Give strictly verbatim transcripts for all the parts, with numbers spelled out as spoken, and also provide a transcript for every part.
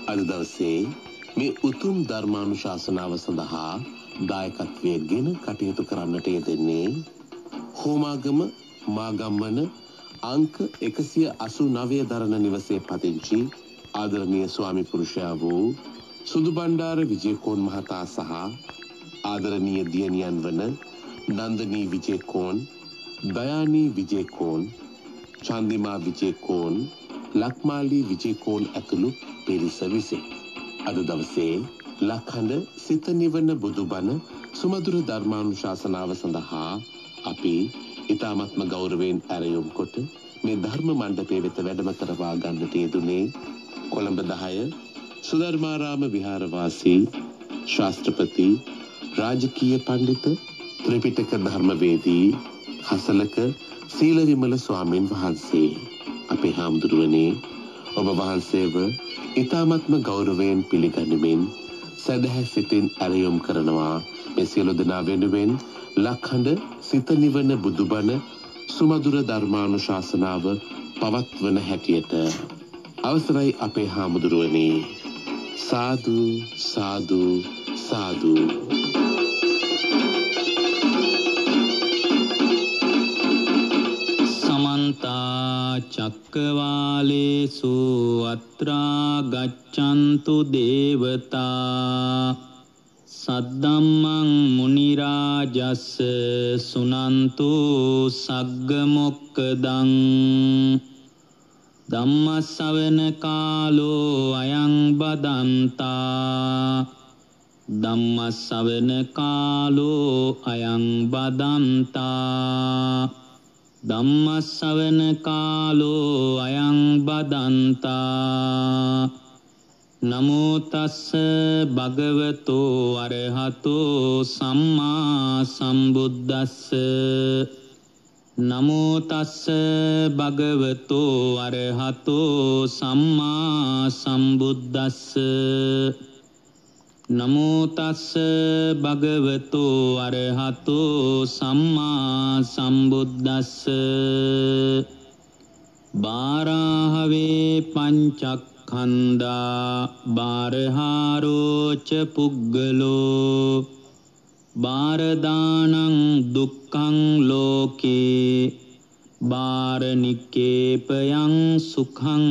අද දවසේ මේ උතුම් ධර්මානුශාසනාව සඳහා දායකත්වයෙන් ගෙන කටයුතු කරන්නට යෙදෙන්නේ හෝමාගම මාගම්වන අංක එකසිය අසූ නවය දරණ නිවසේ පදිංචි ආදරණීය ස්වාමි පුරුෂයා වූ සුදු බණ්ඩාර විජේකෝන් මහතා සහ ආදරණීය දියණියන් වන නන්දනී විජේකෝන්, දයානී විජේකෝන්, චන්දිමා විජේකෝන්, ලක්මාලී විජේකෝන් ඇතුළු පිරිස විසින් අද දවසේ ලක්හඬ සිත නිවන බුදුබණ සුමధుර ධර්මානුශාසනාව සඳහා අපි ඊ타මත්ම ගෞරවයෙන් ඇරයුම් කොට මේ ධර්ම මණ්ඩපයේ වෙත වැඩම කරවා ගන්නට යෙදුනේ කොළඹ දහය සුධර්මාරාම විහාරවාසී ශාස්ත්‍රපති රාජකීය පඬිත ත්‍රිපිටක ධර්මවේදී හසලක සීල විමල ස්වාමීන් වහන්සේ. අපේ හාමුදුරුවනේ ඔබ වහන්සේව ඊ타මත්ම ගෞරවයෙන් පිළිගනිමින් සදහැ සිතින් ඇරයුම් කරනවා මේ සියලු දෙනා වෙනුවෙන් ලක්හඬ සිත නිවන බුදුබණ සුමధుර ධර්මානුශාසනාව පවත්වන හැටියට අවසරයි අපේ හාමුදුරුවනේ. සාදු සාදු සාදු. චක්කවාලේසු අත්‍රා ගච්ඡන්තු දේවතා සද්දම්මං මුනි රාජස්ස සුනන්තු සග්ග මොක්කදං ධම්මස්සවන කාලෝ අයං බදන්තා ධම්මස්සවන කාලෝ අයං බදන්තා ධම්මස්සවන කාලෝ අයං බදන්තා නමෝ තස්ස භගවතෝ අරහතෝ සම්මා සම්බුද්දස්ස නමෝ තස්ස භගවතෝ අරහතෝ සම්මා සම්බුද්දස්ස නමෝ තස්ස භගවතෝ අරහතෝ සම්මා සම්බුද්දස්ස බාරාහවේ පංචක්ඛන්දා බාරහාරෝච පුග්ගලෝ බාරදානං දුක්ඛං ලෝකේ බාරනිකේපයං සුඛං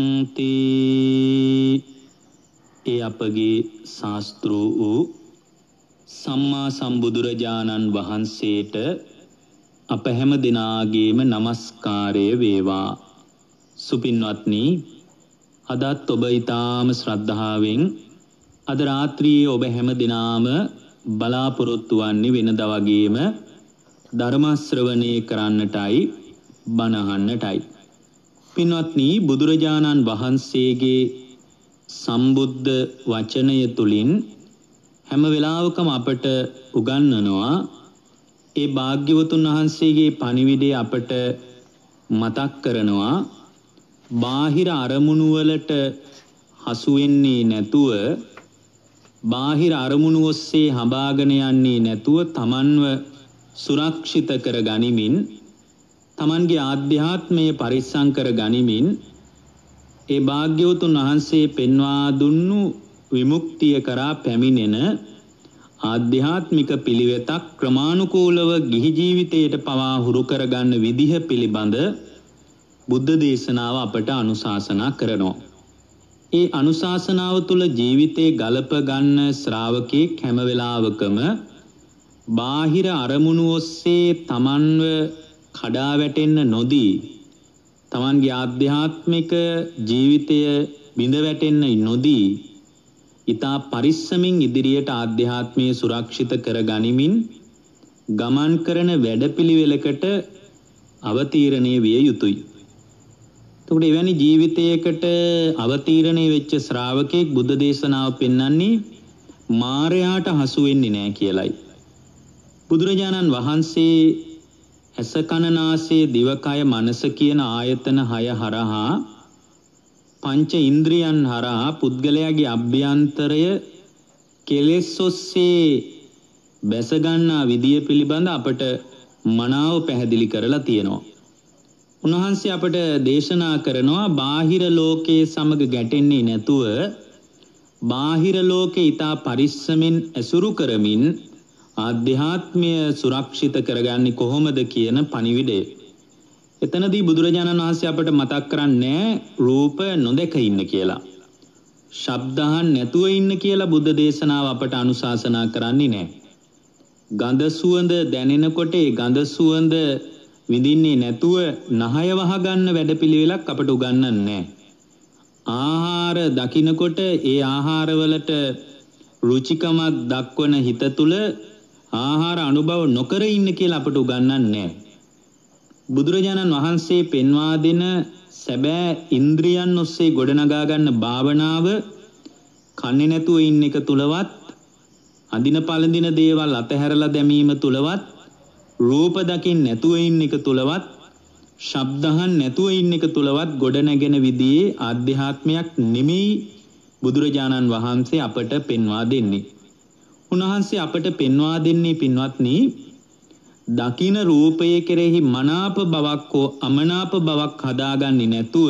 තී. ඒ අපගේ ශාස්ත්‍රූ වූ සම්මා සම්බුදුරජාණන් වහන්සේට අප හැම දිනාගේම নমස්කාරය වේවා. සුපින්වත්නි, අදත් ඔබ ඊටාම ශ්‍රද්ධාවෙන් අද රාත්‍රියේ ඔබ හැම දිනාම බලාපොරොත්තු වන්නේ වෙනදා වගේම ධර්ම ශ්‍රවණය කරන්නටයි බණ අහන්නටයි. පින්වත්නි, බුදුරජාණන් වහන්සේගේ සම්බුද්ධ වචනය තුලින් හැම වෙලාවකම අපට උගන්වනවා ඒ භාග්‍යවතුන් වහන්සේගේ පණිවිඩය අපට මතක් කරනවා. බාහිර අරමුණු වලට හසු වෙන්නේ නැතුව, බාහිර අරමුණු ඔස්සේ හඹාගෙන යන්නේ නැතුව තමන්ව සුරක්ෂිත කර ගනිමින්, තමන්ගේ ආධ්‍යාත්මය පරිස්සම් කර ගනිමින් ඒ භාග්‍යවතුන් වහන්සේ පෙන්වා දුන්නු විමුක්තිය කරා පැමිණෙන ආධ්‍යාත්මික පිළිවෙතක් ක්‍රමානුකූලව ගිහි ජීවිතයට පවා හුරු කරගන්න විදිහ පිළිබඳ බුද්ධ දේශනාව අපට අනුශාසනා කරනවා. ඒ අනුශාසනාව තුළ ජීවිතේ ගලප ගන්න ශ්‍රාවකෙක් හැම වෙලාවකම බාහිර අරමුණු ඔස්සේ තමන්ව කඩා වැටෙන්න නොදී, තමන්ගේ ආධ්‍යාත්මික ජීවිතය බිඳ වැටෙන්න නොදී, ඊතා පරිස්සමින් ඉදිරියට ආධ්‍යාත්මය සුරක්ෂිත කර ගනිමින් ගමන් කරන වැඩපිළිවෙලකට අවතීර්ණය විය යුතුයි. එතකොට එවැනි ජීවිතයකට අවතීර්ණය වෙච්ච ශ්‍රාවකෙක් බුද්ධ දේශනාව පෙන්වන්නේ මායයට හසු වෙන්නේ නැහැ කියලයි. බුදුරජාණන් වහන්සේ ඇස කන නාසය දිවකය මනස කියන ආයතන හය හරහා, පංච ඉන්ද්‍රියන් හරහා පුද්ගලයාගේ අභ්‍යන්තරය කෙලෙස් ඔස්සේ බැස ගන්නා විදිය පිළිබඳ අපට මනාව පැහැදිලි කරලා තියෙනවා. උන්වහන්සේ අපට දේශනා කරනවා බාහිර ලෝකයේ සමග ගැටෙන්නේ නැතුව බාහිර ලෝකේ ඊතා පරිස්සමින් ඇසුරු කරමින් ආධ්‍යාත්මය සුරක්ෂිත කරගන්නේ කොහොමද කියන පණිවිඩය. එතනදී බුදුරජාණන් වහන්සේ අපට මතක් කරන්නේ රූප නොදක ඉන්න කියලා. ශබ්ද අහන්න නැතුව ඉන්න කියලා බුද්ධ දේශනාව අපට අනුශාසනා කරන්නේ නැහැ. ගඳ සුවඳ දැනෙනකොට ඒ ගඳ සුවඳ විඳින්නේ නැතුව නහය වහ ගන්න වැඩපිළිවෙලක් අපට උගන්වන්නේ නැහැ. ආහාර දකින්නකොට ඒ ආහාරවලට රුචිකමක් දක්වන හිත තුල ආහාර අනුභව නොකර ඉන්න කියලා අපට උගන්වන්නේ නැහැ. බුදුරජාණන් වහන්සේ පෙන්වා දෙන සැබෑ ඉන්ද්‍රියන් ඔස්සේ ගොඩනගා ගන්න භාවනාව කන්නේ නැතුව ඉන්න එක තුලවත් අඳින පළඳින දේවල් අතහැරලා දැමීම තුලවත් රූප දකින්න නැතුව ඉන්න එක තුලවත් ශබ්ද අහන්න නැතුව ඉන්න එක තුලවත් ගොඩනැගෙන විදිහේ ආධ්‍යාත්මයක් නෙමෙයි බුදුරජාණන් වහන්සේ අපට පෙන්වා දෙන්නේ. උන්වහන්සේ අපට පෙන්වා දෙන්නේ පින්වත්නි දකින රූපයේ කෙරෙහි මනාප බවක් හෝ අමනාප බවක් හදාගන්නේ නැතුව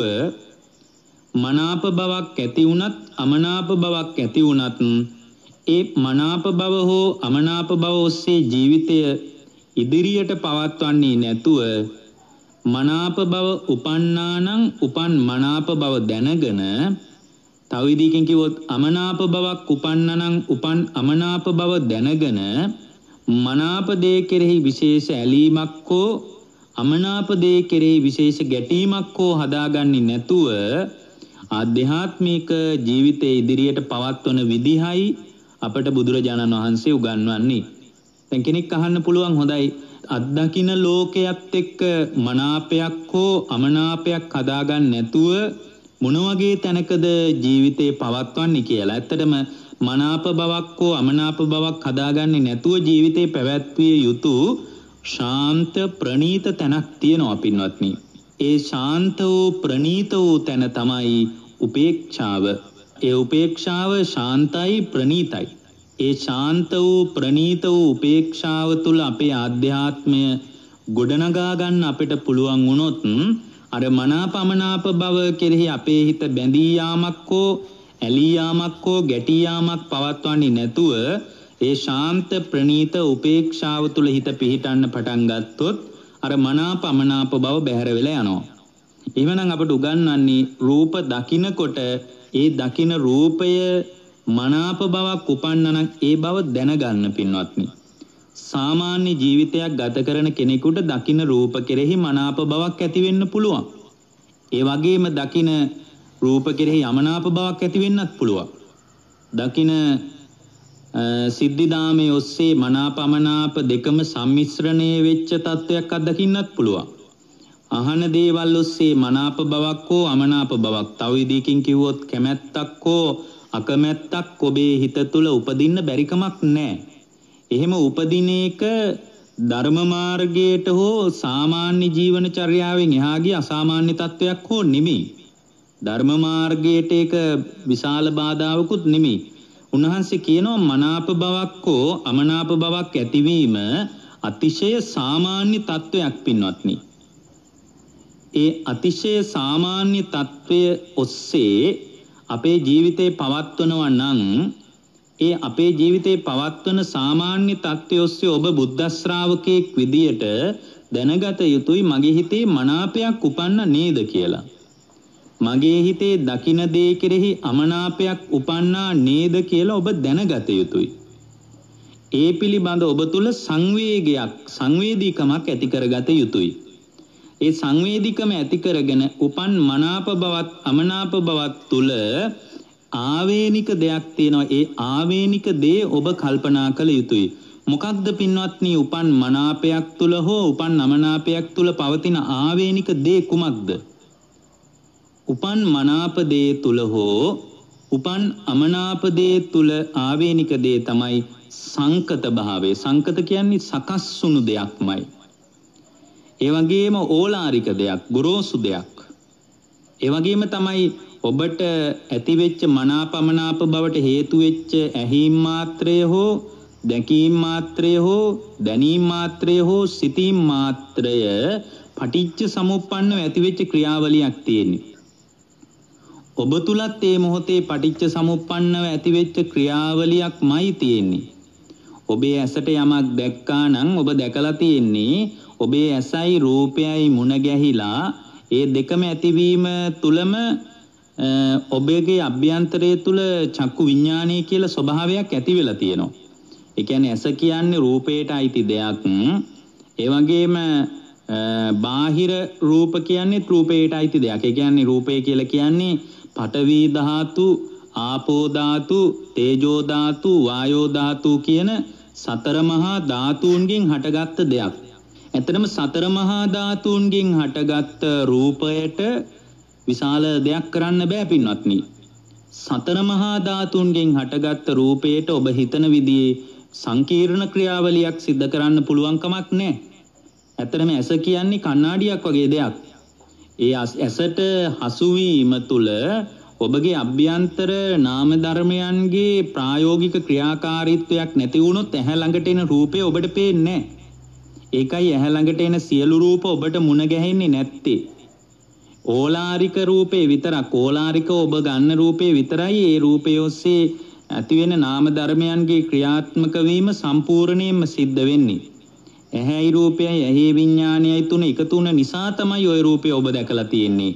මනාප බවක් ඇති වුණත් අමනාප බවක් ඇති වුණත් ඒ මනාප බව හෝ අමනාප බව ඔස්සේ ජීවිතය ඉදිරියට පවත්වන්නේ නැතුව මනාප බව උපන්නානම් උපන් මනාප බව දැනගෙන තව විදිහකින් කිව්වොත් අමනාප බවක් උපන්නානම් උපන් අමනාප බව දැනගෙන මනාප දේ කෙරෙහි විශේෂ ඇලීමක් හෝ අමනාප දේ කෙරෙහි විශේෂ ගැටීමක් හෝ හදාගන්නේ නැතුව ආධ්‍යාත්මික ජීවිතයේ ඉදිරියට පවත්වන විදිහයි අපට බුදුරජාණන් වහන්සේ උගන්වන්නේ. දැන් කෙනෙක් අහන්න පුළුවන් හොඳයි අත්දකින්න ලෝකයක් එක්ක මනාපයක් හෝ අමනාපයක් හදාගන්න නැතුව මොන වගේ තැනකද ජීවිතේ පවත්වන්නේ කියලා. ඇත්තටම මනාප බවක් හෝ අමනාප බවක් හදාගන්නේ නැතුව ජීවිතේ පැවැත්විය යුතු ශාන්ත ප්‍රණීත තැනක් තියෙනවා පින්වත්නි. ඒ ශාන්ත වූ ප්‍රණීත වූ තැන තමයි උපේක්ෂාව. ඒ උපේක්ෂාව ශාන්තයි ප්‍රණීතයි. ඒ ශාන්ත වූ ප්‍රණීත වූ උපේක්ෂාව තුළ අපේ ආධ්‍යාත්මය ගොඩනගා ගන්න අපිට පුළුවන් වුණොත් අර මනාප අමනාප බව කෙරෙහි අපේ හිත බැඳී යාමක් හෝ ඇලී යාමක් හෝ ගැටී යාමක් පවත්වන්නේ නැතුව ඒ ශාන්ත ප්‍රණීත උපේක්ෂාව තුළ හිත පිහිටන්න පටන් ගත්තොත් අර මනාප අමනාප බව බැහැර වෙලා යනවා. එහෙමනම් අපට උගන්වන්නේ රූප දකින්නකොට ඒ දකින රූපය මනාප බවක් උපන්නනම් ඒ බව දැනගන්න පින්වත්නි. සාමාන්‍ය ජීවිතයක් ගත කරන කෙනෙකුට දකින රූප කෙරෙහි මනාප බවක් ඇති වෙන්න පුළුවන්. ඒ වගේම දකින රූප කෙරෙහි අමනාප බවක් ඇති වෙන්නත් පුළුවන්. දකින සිද්ධිදාමයේ ඔස්සේ මනාප අමනාප දෙකම සම්මිශ්‍රණය වෙච්ච තත්වයක් අත්දකින්නත් පුළුවන්. අහන දේවල් ඔස්සේ මනාප බවක් හෝ අමනාප බවක් තව විදිහකින් කිව්වොත් කැමැත්තක් හෝ අකමැත්තක් ඔබේ හිත තුළ උපදින්න බැරි කමක් නැහැ. එහෙම උපදින එක ධර්ම මාර්ගයට හෝ සාමාන්‍ය ජීවන චර්යාවෙන් එහා ගිය අසාමාන්‍ය තත්වයක් හෝ නෙමෙයි. ධර්ම මාර්ගයට ඒක විශාල බාධාවකුත් නෙමෙයි. උන්වහන්සේ කියනවා මනාප බවක් හෝ අමනාප බවක් ඇතිවීම අතිශය සාමාන්‍ය තත්වයක් පින්වත්නි. ඒ අතිශය සාමාන්‍ය තත්වය ඔස්සේ අපේ ජීවිතේ පවත්වනවා නම් ඒ අපේ ජීවිතේ පවත්වන සාමාන්‍ය තත්ත්වය ඔස්සේ ඔබ බුද්ධ ශ්‍රාවකෙක් විදියට දැනගත යුතුයි මගේ හිතේ මනාපයක් උපන්න නේද කියලා. මගේ හිතේ දකින දේ කෙරෙහි අමනාපයක් උපන්නා නේද කියලා ඔබ දැනගත යුතුයි. ඒ පිළිබඳ ඔබ තුල සංවේගයක් සංවේදීකමක් ඇති කරගත යුතුයි. ඒ සංවේදීකම ඇති කරගෙන උපන් මනාප බවත් අමනාප බවත් තුල ආවේනික දෙයක් තියෙනවා. ඒ ආවේනික දේ ඔබ කල්පනා කළ යුතුයි. මොකක්ද පින්වත්නි උපන් මනාපයක් තුල හෝ උපන් අමනාපයක් තුල පවතින ආවේනික දේ කුමක්ද? උපන් මනාප දේ තුල හෝ උපන් අමනාප දේ තුල ආවේනික දේ තමයි සංකත භාවය. සංකත කියන්නේ සකස් වුණු දෙයක්මයි. ඒ වගේම ඕලාරික දෙයක්, ගොරෝසු දෙයක්. ඒ වගේම තමයි ඔබට ඇතිවෙච්ච මනාපමනාප බවට හේතු වෙච්ච ඇහිම් මාත්‍රය හෝ දැකීම් මාත්‍රය හෝ දැනීම් මාත්‍රය හෝ සිතීම් මාත්‍රය පටිච්ච සමුප්පන්නව ඇතිවෙච්ච ක්‍රියාවලියක් තියෙන්නේ. ඔබ තුලත් මේ මොහොතේ පටිච්ච සමුප්පන්නව ඇතිවෙච්ච ක්‍රියාවලියක්මයි තියෙන්නේ. ඔබේ ඇසට යමක් දැක්කා නම් ඔබ දැකලා තියෙන්නේ ඔබේ ඇසයි රූපයයි මුණ ගැහිලා ඒ දෙකම ඇතිවීම තුලම ඔබගේ අභ්‍යන්තරයේ තුල චක්කු විඥානය කියලා ස්වභාවයක් ඇති වෙලා තියෙනවා. ඒ කියන්නේ ඇස කියන්නේ රූපයට අයිති දෙයක්. ඒ වගේම බාහිර රූප කියන්නේ රූපයට අයිති දෙයක්. ඒ කියන්නේ රූපය කියලා කියන්නේ පඨවි ධාතු, ආපෝ ධාතු, තේජෝ ධාතු, වායෝ ධාතු කියන සතර මහා ධාතුන්ගෙන් හටගත්ත දෙයක්. එතරම් සතර මහා ධාතුන්ගෙන් හටගත්ත රූපයට විශාල දෙයක් කරන්න බෑ පින්වත්නි. සතර මහා ධාතුන්ගෙන් හටගත්ත රූපයට ඔබ හිතන විදිහේ සංකීර්ණ ක්‍රියාවලියක් සිද්ධ කරන්න පුළුවන් කමක් නැහැ. ඇත්තටම ඇස කියන්නේ කණ්ණාඩියක් වගේ දෙයක්. ඒ ඇසට හසුවීම තුළ ඔබගේ අභ්‍යන්තර නාම ධර්මයන්ගේ ප්‍රායෝගික ක්‍රියාකාරීත්වයක් නැති වුණොත් ඇහැ ළඟට එන රූපය ඔබට පේන්නේ නැහැ. ඒකයි ඇහැ ළඟට එන සියලු රූප ඔබට මුණ ගැහෙන්නේ නැත්තේ. ඕලාරික රූපේ විතරක් ඕලාරික ඔබ ගන්න රූපේ විතරයි ඒ රූපය ඔස්සේ ඇති වෙන නාම ධර්මයන්ගේ ක්‍රියාත්මක වීම සම්පූර්ණයෙන්ම සිද්ධ වෙන්නේ. ඇහැයි රූපයයි ඇහි විඥානයයි තුන එකතු වුණ නිසා තමයි ওই රූපය ඔබ දැකලා තියෙන්නේ.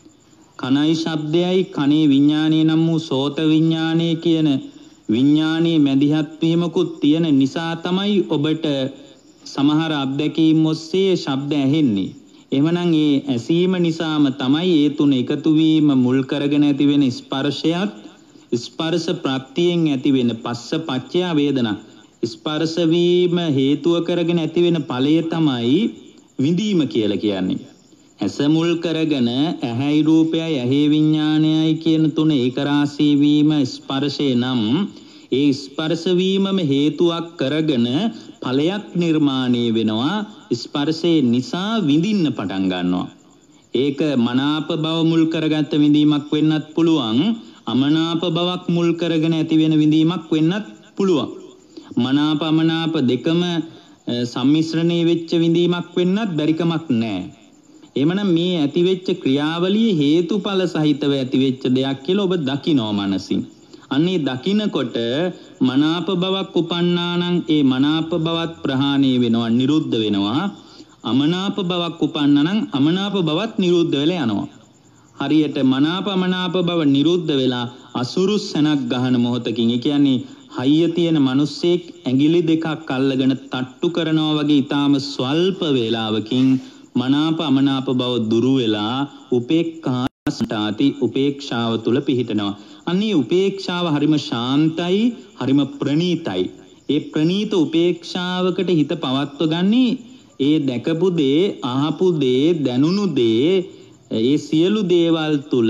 කනයි ශබ්දයයි කනේ විඥානය නම් වූ සෝත විඥානය කියන විඥානයේ මැදිහත් වීමකුත් තියෙන නිසා තමයි ඔබට සමහර අත්දැකීම් ඔස්සේ ශබ්ද ඇහෙන්නේ. එhmenan ඒ ඇසීම නිසාම තමයි ඒ තුන එකතු වීම මුල් කරගෙන ඇති වෙන ස්පර්ශයත් ස්පර්ශ ප්‍රත්‍යයෙන් ඇති වෙන පස්ස පච්චය වේදනා. ස්පර්ශ වීම හේතුව කරගෙන ඇති වෙන ඵලය තමයි විඳීම කියලා කියන්නේ. ඇස මුල් කරගෙන ඇහැයි රූපයයි ඇහි විඥානයයි කියන තුන ඒක රාශී වීම ස්පර්ශේ නම් ඒ ස්පර්ශ වීමම හේතුවක් කරගෙන ඵලයක් නිර්මාණය වෙනවා. ස්පර්ශේ නිසා විඳින්න පටන් ගන්නවා. ඒක මනාප බව මුල් කරගත්ත විඳීමක් වෙන්නත් පුළුවන්. අමනාප බවක් මුල් කරගෙන ඇති වෙන විඳීමක් වෙන්නත් පුළුවන්. මනාප අමනාප දෙකම සම්මිශ්‍රණය වෙච්ච විඳීමක් වෙන්නත් බැරිකමක් නැහැ. එhmenan මේ ඇතිවෙච්ච ක්‍රියාවලිය හේතුඵල සහිතව ඇතිවෙච්ච දෙයක් කියලා ඔබ දකිනවා මනසින්. අන්නේ දකිනකොට මනාප බවක් උපන්නා නම් ඒ මනාප බවත් ප්‍රහාණය වෙනවා, නිරුද්ධ වෙනවා. අමනාප බවක් උපන්නා නම් අමනාප බවත් නිරුද්ධ වෙලා යනවා. හරියට මනාප අමනාප බව නිරුද්ධ වෙලා අසුරු සැනක් ගහන මොහොතකින්, ඒ කියන්නේ හයිය තියෙන මිනිස්සෙක් ඇඟිලි දෙකක් අල්ලගෙන තට්ටු කරනවා වගේ ඊටාම ස්වල්ප වේලාවකින් මනාප අමනාප බව දුරු වෙලා උපේක්ඛාසටාති උපේක්ෂාව තුල පිහිටනවා. අන්නේ උපේක්ෂාව හරිම ශාන්තයි, හරිම ප්‍රණීතයි. ඒ ප්‍රණීත උපේක්ෂාවකට හිත පවත්ව ගන්නේ ඒ දැකපු දේ, අහපු දේ, දැනුණු දේ, ඒ සියලු දේවල් තුල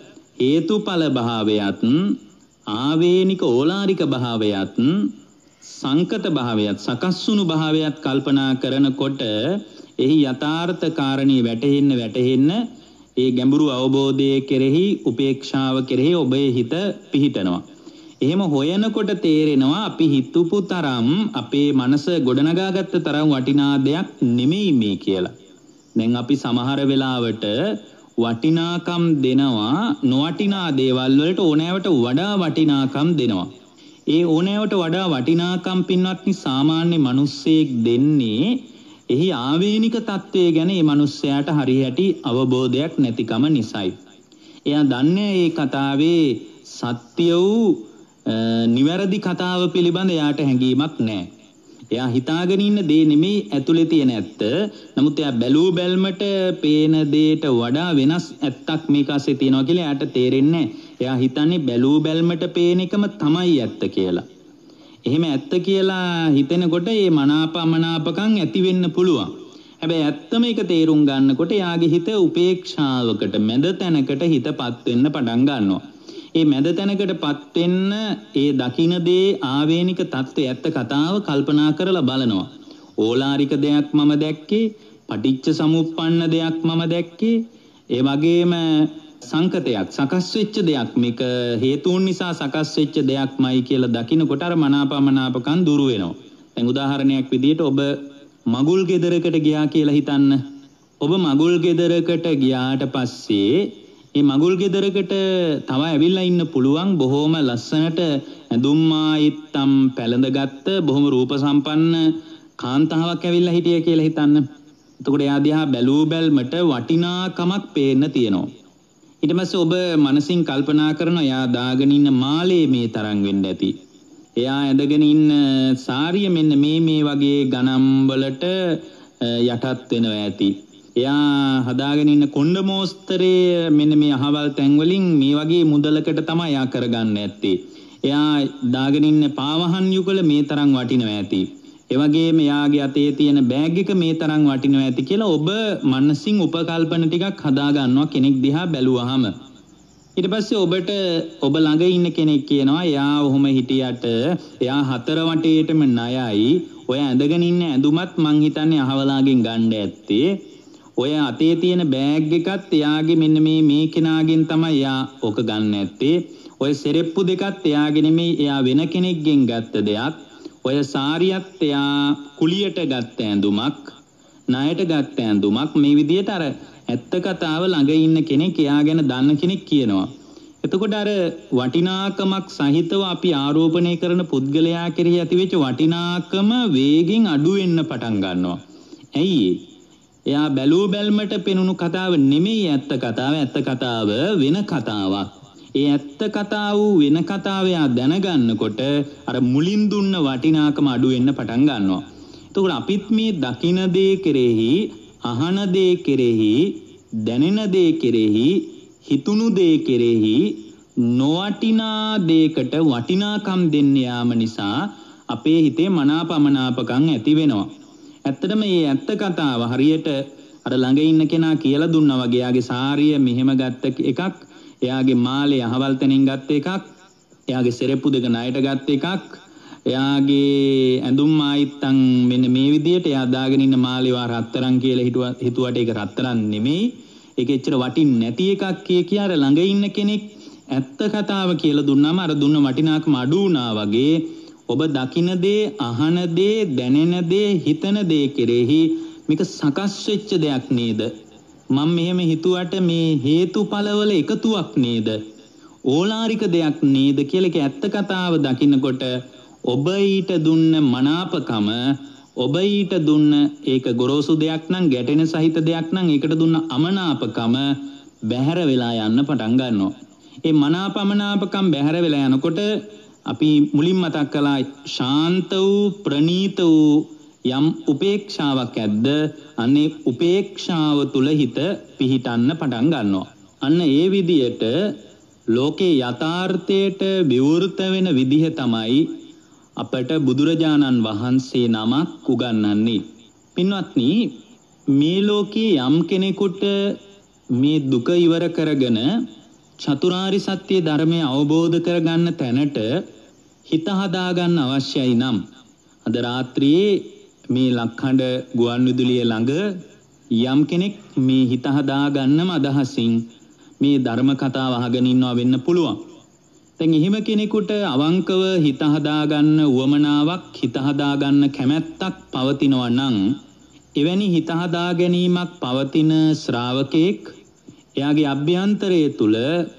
හේතුඵල භාවයත්, ආවේනික ඕලාරික භාවයත්, සංකත භාවයත්, සකස්සුණු භාවයත් කල්පනා කරනකොට එහි යථාර්ථ කාරණේ වැටහෙන්න වැටහෙන්න ඒ ගැඹුරු අවබෝධයේ කෙරෙහි, උපේක්ෂාව කෙරෙහි ඔබේ හිත පිහිටනවා. එහෙම හොයනකොට තේරෙනවා අපි හිතුපු තරම්, අපේ මනස ගොඩනගාගත්ත තරම් වටිනා දෙයක් නෙමෙයි මේ කියලා. දැන් අපි සමහර වෙලාවට වටිනාකම් දෙනවා නොවටිනා දේවල් වලට ඕනෑවට වඩා වටිනාකම් දෙනවා. ඒ ඕනෑවට වඩා වටිනාකම් පින්වත්නි සාමාන්‍ය මිනිස්සෙක් දෙන්නේ එහි ආවේනික தત્ත්වය ගැන මේ මිනිස්සයාට හරියටි අවබෝධයක් නැතිකම නිසායි. එයා දන්නේ මේ කතාවේ සත්‍ය වූ නිවැරදි කතාව පිළිබඳ එයාට හැඟීමක් නැහැ. එයා හිතාගෙන ඉන්න දේ නෙමෙයි ඇතුලේ තියෙන ඇත්ත. නමුත් එයා බැලූ බැල්මට පේන දේට වඩා වෙනස් ඇත්තක් මේක ASCII තියෙනවා කියලා එයාට තේරෙන්නේ නැහැ. එයා හිතන්නේ බැලූ බැල්මට පේන එකම තමයි ඇත්ත කියලා. එහෙම ඇත්ත කියලා හිතෙනකොට මේ මනාප අමනාපකම් ඇති වෙන්න පුළුවන්. හැබැයි ඇත්තම එක තේරුම් ගන්නකොට එයාගේ හිත උපේක්ෂාවකට, මැද තැනකට හිතපත් වෙන්න පටන් ගන්නවා. ඒ මැද තැනකටපත් වෙන්න ඒ දකින්න දේ ආවේනික தත්ත්වය ඇත්ත කතාව කල්පනා කරලා බලනවා. ඕලාරික දෙයක් මම දැක්කේ, පටිච්ච සමුප්පන්න දෙයක් මම දැක්කේ, ඒ වගේම සංකතයක්, සකස් වෙච්ච දෙයක්, මේක හේතුන් නිසා සකස් වෙච්ච දෙයක්මයි කියලා දකින්නකොට අර මනාපමනාපකම් දුරු වෙනවා. දැන් උදාහරණයක් විදිහට ඔබ මගුල් ගෙදරකට ගියා කියලා හිතන්න. ඔබ මගුල් ගෙදරකට ගියාට පස්සේ මේ මගුල් ගෙදරකට තව ඇවිල්ලා ඉන්න පුළුවන් බොහොම ලස්සනට ඇඳුම් ආයිත්තම් පැළඳගත්ත බොහොම රූප සම්පන්න කාන්තාවක් ඇවිල්ලා හිටිය කියලා හිතන්න. එතකොට එයා දිහා බැලූ බැල්මට වටිනාකමක් පේන්න තියෙනවා. ඊට පස්සේ ඔබ මනසින් කල්පනා කරනවා එයා දාගෙන ඉන්න මාලේ මේ තරම් වෙන්න ඇති. එයා ඇඳගෙන ඉන්න සාරිය මෙන්න මේ මේ වගේ ගණන් වලට යටත් වෙනවා ඇති. එයා හදාගෙන ඉන්න කොණ්ඩ මෝස්තරේ මෙන්න මේ අහවල් තැන් වලින් මේ වගේ මුදලකට තමයි එයා කරගන්න ඇත්තේ. එයා දාගෙන ඉන්න පාවහන් යුගල මේ තරම් වටිනවා ඇති. ඒ වගේම එයාගේ අතේ තියෙන බෑග් එක මේ තරම් වටිනවා ඇති කියලා ඔබ මනසින් උපකල්පන ටිකක් හදා ගන්නවා කෙනෙක් දිහා බැලුවාම. ඊට පස්සේ ඔබට ඔබ ළඟ ඉන්න කෙනෙක් කියනවා එයා ඔහොම හිටියට එයා හතර වටේටම ණයයි. ඔය ඇඳගෙන ඉන්න ඇඳුමත් මං හිතන්නේ අහවලාගෙන් ගන්න ඇත්තේ. ඔය අතේ තියෙන බෑග් එකත් එයාගේ මෙන්න මේ මේ කෙනාගෙන් තමයි එයා ඔක ගන්න ඇත්තේ. ඔය සෙරෙප්පු දෙකත් එයාගේ නෙමෙයි එයා වෙන කෙනෙක්ගෙන් ගත්ත දෙයක්. ඔය සාරියත් එයා කුලියට ගත්ත ඇඳුමක්, ණයට ගත්ත ඇඳුමක්. මේ විදිහට අර ඇත්ත කතාව ළඟ ඉන්න කෙනෙක් එයා ගැන දන්න කෙනෙක් කියනවා. එතකොට අර වටිනාකමක් සහිතව අපි ආරෝපණය කරන පුද්ගලයා කෙරෙහි ඇතිවෙච්ච වටිනාකම වේගෙන් අඩු වෙන්න පටන් ගන්නවා. ඇයි එයා බැලූ බැල්මට පෙනුණු කතාව නෙමෙයි ඇත්ත කතාව. ඇත්ත කතාව වෙන කතාවක්. ඒ ඇත්ත කතාව වෙන කතාව එයා දැනගන්නකොට අර මුලින් දුන්න වටිනාකම අඩු වෙන්න පටන් ගන්නවා. එතකොට අපිත් මේ දකින දේ කෙරෙහි, අහන දේ කෙරෙහි, දැනෙන දේ කෙරෙහි, හිතුණු දේ කෙරෙහි නොවටිනා දෙයකට වටිනාකම් දෙන්න යාම නිසා අපේ හිතේ මනාපමනාපකම් ඇති වෙනවා. ඇත්තටම මේ ඇත්ත කතාව හරියට අර ළඟ ඉන්න කෙනා කියලා දුන්නා වගේ එයාගේ සාරිය මෙහෙම ගත්ත එකක්, එයාගේ මාලේ අහවල් තැනින් ගත්ත එකක්, එයාගේ සෙරෙප්පු දෙක ණයට ගත්ත එකක්, එයාගේ ඇඳුම් ආයිත්තම් මෙන්න මේ විදියට එයා දාගෙන ඉන්න මාලේ වා රත්තරන් කියලා හිතුවා හිතුවට ඒක රත්තරන් නෙමෙයි. ඒක එච්චර වටින් නැති එකක් කිය කිය අර ළඟ ඉන්න කෙනෙක් ඇත්ත කතාව කියලා දුන්නාම අර දුන්න වටිනාකම අඩු වුණා වගේ ඔබ දකින දේ, අහන දේ, දැනෙන දේ, හිතන දේ කෙරෙහි මේක සකස් වෙච්ච දෙයක් නේද? මම මෙහෙම හිතුවට මේ හේතුඵලවල එකතුවක් නේද? ඕලාරික දෙයක් නේද කියලා ඒක ඇත්ත කතාව දකින්නකොට ඔබ ඊට දුන්න මනාපකම, ඔබ ඊට දුන්න ඒක ගොරෝසු දෙයක් නම්, ගැටෙන සහිත දෙයක් නම් ඒකට දුන්න අමනාපකම බැහැර වෙලා යන්න පටන් ගන්නවා. ඒ මනාපමනාපකම් බැහැර වෙලා යනකොට අපි මුලින් මතක් කළා ශාන්ත වූ ප්‍රණීත වූ යම් උපේක්ෂාවක් ඇද්ද අනේ උපේක්ෂාව තුල හිත පිහිටන්න පටන් ගන්නවා. අන්න ඒ විදියට ලෝකේ යථාර්ථයට විවෘත වෙන විදිහ තමයි අපට බුදුරජාණන් වහන්සේ නමක් උගන්වන්නේ. පින්වත්නි, මේ ලෝකයේ යම් කෙනෙකුට මේ දුක ඉවර කරගෙන චතුරාර්ය සත්‍ය ධර්මය අවබෝධ කරගන්න තැනට හිත හදාගන්න අවශ්‍යයි නම් අද රාත්‍රියේ මේ ලක්හඬ ගුවන්විදුලිය ළඟ යම් කෙනෙක් මේ හිත හදාගන්නම අදහසින් මේ ධර්ම කතාව අහගෙන ඉන්නවා වෙන්න පුළුවන්. දැන් එහෙම කෙනෙකුට අවංකව හිත හදාගන්න උවමනාවක්, හිත හදාගන්න කැමැත්තක් පවතිනවා නම් එවැනි හිත හදා ගැනීමක් පවතින ශ්‍රාවකෙක් එයාගේ අභ්‍යන්තරය තුල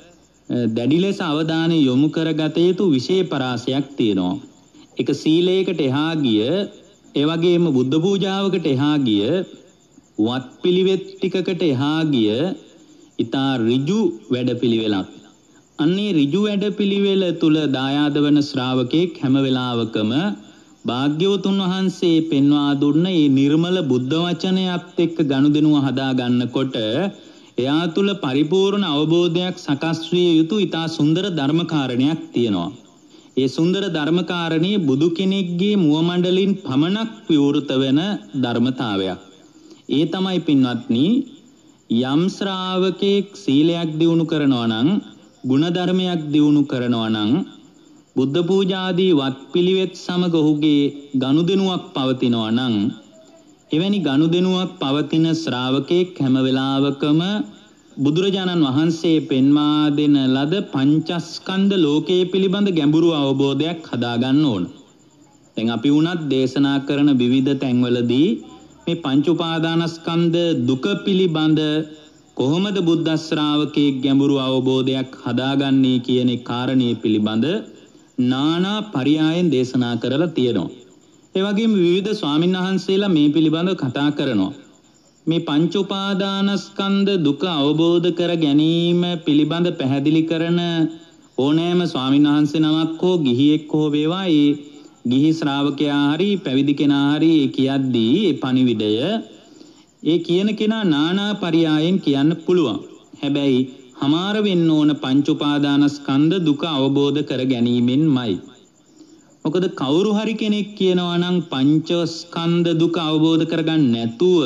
දැඩි ලෙස අවධානය යොමු කරගත යුතු විශේෂ පරාසයක් තියෙනවා. ඒක සීලයකට එහා ගිය, ඒ වගේම බුද්ධ පූජාවකට එහා ගිය, වත්පිළිවෙත් ටිකකට එහා ගිය ඊතා ඍජු වැඩපිළිවෙලක්. අන්නේ ඍජු වැඩපිළිවෙල තුල දායාද වන ශ්‍රාවකෙක් හැම වෙලාවකම භාග්‍යවතුන් වහන්සේ පෙන්වා දුන්න මේ නිර්මල බුද්ධ වචනයත් එක්ක ගනුදෙනුව හදා ගන්නකොට එයා තුල පරිපූර්ණ අවබෝධයක් සකස් විය යුතු ඊටා සුන්දර ධර්මකාරණයක් තියෙනවා. ඒ සුන්දර ධර්මකාරණේ බුදු කෙනෙක්ගේ මුව මණ්ඩලින් පමණක් විවෘත වෙන ධර්මතාවයක්. ඒ තමයි පින්වත්නි, යම් ශ්‍රාවකෙක් සීලයක් දියුණු කරනවා නම්, ගුණ ධර්මයක් දියුණු කරනවා නම්, බුද්ධ පූජාදී වත්පිළිවෙත් සමග ඔහුගේ ගනුදෙනුවක් පවතිනවා නම්, එවැනි ගනුදෙනුවක් පවතින ශ්‍රාවකෙක් හැම වෙලාවකම බුදුරජාණන් වහන්සේ පෙන්වා දෙන ලද පංචස්කන්ධ ලෝකයේ පිළිබඳ ගැඹුරු අවබෝධයක් හදාගන්න ඕන. දැන් අපි වුණත් දේශනා කරන විවිධ තැන්වලදී මේ පංච උපාදානස්කන්ධ දුක පිළිබඳ කොහොමද බුද්ධ ශ්‍රාවකයෙක් ගැඹුරු අවබෝධයක් හදාගන්නේ කියන කාරණේ පිළිබඳ නානා පරයයන් දේශනා කරලා තියෙනවා. ඒ වගේම විවිධ ස්වාමීන් වහන්සේලා මේ පිළිබඳව කතා කරනවා. මේ පංච උපාදානස්කන්ධ දුක අවබෝධ කර ගැනීම පිළිබඳ පැහැදිලි කරන ඕනෑම ස්වාමීන් වහන්සේ නමක් හෝ ගිහියෙක් හෝ වේවා ඒ ගිහි ශ්‍රාවකයා හරි පැවිදි කෙනා හරි ඒ කියද්දී ඒ පණිවිඩය ඒ කියන කෙනා නානා පරයයන් කියන්න පුළුවන්. හැබැයි හමාර වෙන්න ඕන පංච උපාදානස්කන්ධ දුක අවබෝධ කර ගැනීමෙන්මයි. මොකද කවුරු හරි කෙනෙක් කියනවා නම් පංචස්කන්ධ දුක අවබෝධ කරගන්න නැතුව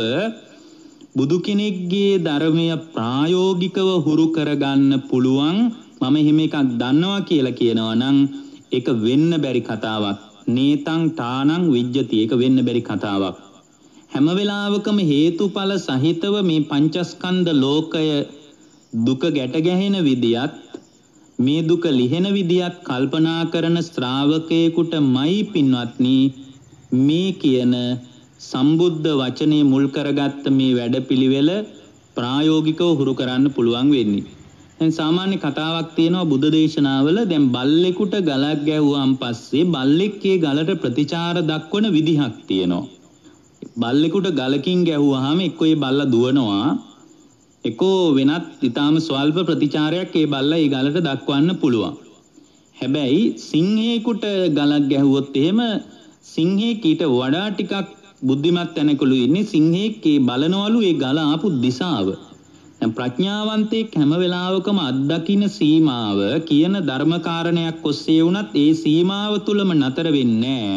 බුදු කෙනෙක්ගේ ධර්මය ප්‍රායෝගිකව හුරු කරගන්න පුළුවන් මම එහෙම එකක් දන්නවා කියලා කියනවා නම් ඒක වෙන්න බැරි කතාවක්. නේතං තානං විජ්ජති. ඒක වෙන්න බැරි කතාවක්. හැම වෙලාවකම හේතුඵල සහිතව මේ පංචස්කන්ධ ලෝකය දුක ගැට ගැහෙන විදියත් මේ දුක ලිහෙන විදියත් කල්පනා කරන ශ්‍රාවකයෙකුටමයි පින්වත්නි මේ කියන සම්බුද්ධ වචනේ මුල් කරගත්ත මේ වැඩපිළිවෙල ප්‍රායෝගිකව හුරු කරන්න පුළුවන් වෙන්නේ. දැන් සාමාන්‍ය කතාවක් තියෙනවා බුද්ධ දේශනාවල දැන් බල්ලෙකුට ගලක් ගැහුවාන් පස්සේ බල්ලෙක්ගේ ගලට ප්‍රතිචාර දක්වන විදිහක් තියෙනවා. බල්ලෙකුට ගලකින් ගැහුවාම එක්කෝ ඒ බල්ලා දුවනවා එක්කෝ වෙනත් ඊටාම ස්වල්ප ප්‍රතිචාරයක් ඒ බල්ලා ඒ ගලට දක්වන්න පුළුවන්. හැබැයි සිංහයෙකුට ගලක් ගැහුවොත් එහෙම සිංහෙක් ඊට වඩා ටිකක් බුද්ධිමත් තැනකලු ඉන්නේ. සිංහෙක් ඒ බලනවලු ඒ ගල ආපු දිශාව. දැන් ප්‍රඥාවන්තයෙක් හැම වෙලාවකම අත්දකින්න සීමාව කියන ධර්මකාරණයක් ඔස්සේ වුණත් ඒ සීමාව තුලම නතර වෙන්නේ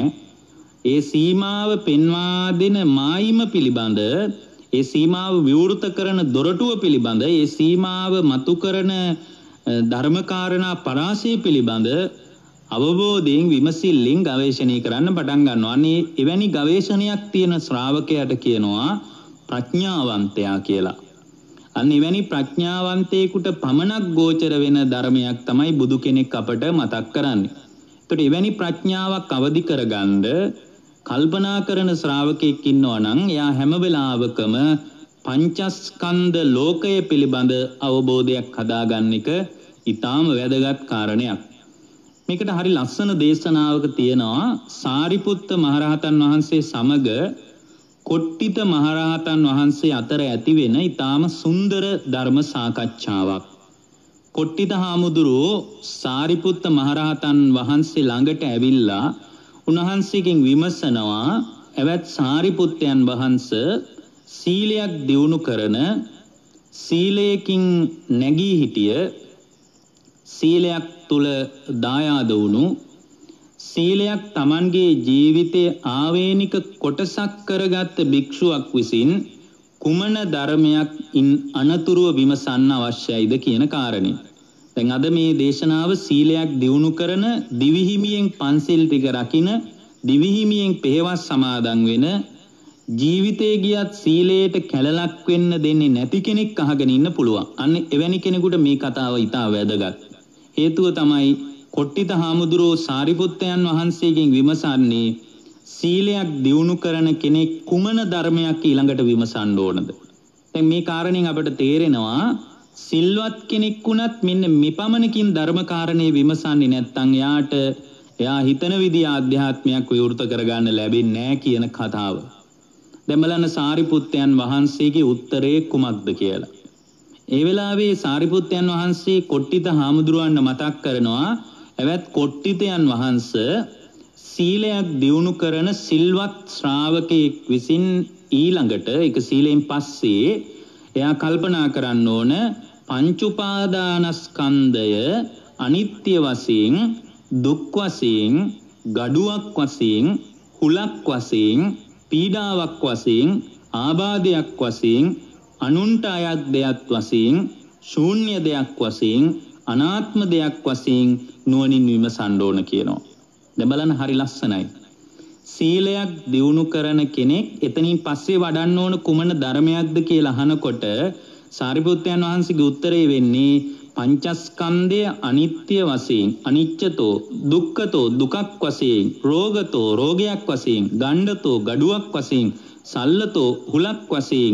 ඒ සීමාව පෙන්වා දෙන මායිම පිළිබඳ ඒ සීමාව විවෘත කරන දොරටුව පිළිබඳ ඒ සීමාව මතු කරන ධර්මකාරණා පරාසය පිළිබඳ අවබෝධයෙන් විමසිල්ලෙන් ගවේෂණය කරන්න පටන් ගන්නවා. අනේ එවැනි ගවේෂණයක් තියෙන ශ්‍රාවකයාට කියනවා ප්‍රඥාවන්තයා කියලා. අන්න එවැනි ප්‍රඥාවන්තයෙකුට පමණක් ගෝචර වෙන ධර්මයක් තමයි බුදු කෙනෙක් අපට මතක් කරන්නේ. ඒකට එවැනි ප්‍රඥාවක් අවදි කරගන්න කල්පනා කරන ශ්‍රාවකෙක් ඉන්නවා නම් එයා හැම වෙලාවකම පංචස්කන්ධ ලෝකය පිළිබඳ අවබෝධයක් හදාගන්න එක ඊටාම වැදගත් කාරණයක්. මේකට හරි ලස්සන දේශනාවක තියෙනවා සාරිපුත්ත මහරහතන් වහන්සේ සමග කොට්ටිත මහරහතන් වහන්සේ අතර ඇති වෙන ඊටාම සුන්දර ධර්ම සාකච්ඡාවක්. කොට්ටිත හාමුදුරුවෝ සාරිපුත්ත මහරහතන් වහන්සේ ළඟට ඇවිල්ලා උන්වහන්සේගෙන් විමසනවා එවත් සාරිපුත්තයන් වහන්සේ සීලයක් දියුණු කරන සීලයකින් නැගී හිටිය සීලයක් තුල දායාද වුණු සීලයක් Tamanගේ ජීවිතයේ ආවේනික කොටසක් කරගත් භික්ෂුවක් විසින් කුමන ධර්මයක් ඉන් අනතුරුව විමසන්න අවශ්‍යයිද කියන කාරණේ. දැන් අද මේ දේශනාව සීලයක් දියුණු කරන දිවිහිමියෙන් පන්සිල් ටික රකින්න දිවිහිමියෙන් පෙහෙවස් සමාදන් වෙන ජීවිතේ ගියත් සීලයට කැළලක් වෙන්න දෙන්නේ නැති කෙනෙක් අහගෙන ඉන්න පුළුවන්. අන්න එවැනි කෙනෙකුට මේ කතාව ඉතා වැදගත්. හේතුව තමයි කොට්ටිත හාමුදුරුවෝ සාරිපුත්තයන් වහන්සේගෙන් විමසන්නේ සීලයක් දියුණු කරන කෙනෙක් කුමන ධර්මයක් ඊළඟට විමසන්න ඕනද? දැන් මේ කාරණෙන් අපට තේරෙනවා සිල්වත් කෙනෙක් වුණත් මෙන්න මෙපමණකින් ධර්ම කාරණේ විමසන්නේ නැත්නම් එයාට එයා හිතන විදිහ ආධ්‍යාත්මයක් විවෘත කරගන්න ලැබෙන්නේ නැහැ කියන කතාව. දැන් බලන්න සාරිපුත්තයන් වහන්සේගේ උත්තරේ කුමක්ද කියලා. ඒ වෙලාවේ සාරිපුත්තයන් වහන්සේ කොට්ටිත හාමුදුරුවන්ට මතක් කරනවා එවත් කොට්ටිතයන් වහන්සේ සීලයක් දියුණු කරන සිල්වත් ශ්‍රාවකෙක් විසින් ඊළඟට ඒක සීලෙන් පස්සේ එයා කල්පනා කරන්න ඕන පංච උපාදානස්කන්ධය අනිත්‍ය වශයෙන් දුක් වශයෙන් gaduwak වශයෙන් හුලක් වශයෙන් පීඩාවක් වශයෙන් ආබාධයක් වශයෙන් අනුන්ට අයත් දෙයක් වශයෙන් ශූන්‍ය දෙයක් වශයෙන් අනාත්ම දෙයක් වශයෙන් නුවණින් විමසන්න ඕන කියනවා. දැන් බලන්න හරි ලස්සනයි. සීලයක් දියුණු කරන කෙනෙක් එතනින් පස්සේ වඩන්න ඕන කුමන ධර්මයක්ද කියලා අහනකොට සාරිපුත්තයන් වහන්සේගේ උත්තරේ වෙන්නේ පංචස්කන්ධය අනිත්‍ය වශයෙන් අනිච්චතෝ දුක්ඛතෝ දුකක් වශයෙන් රෝගතෝ රෝගයක් වශයෙන් ගණ්ඩතෝ gaduwak වශයෙන් සල්ලතෝ හුලක් වශයෙන්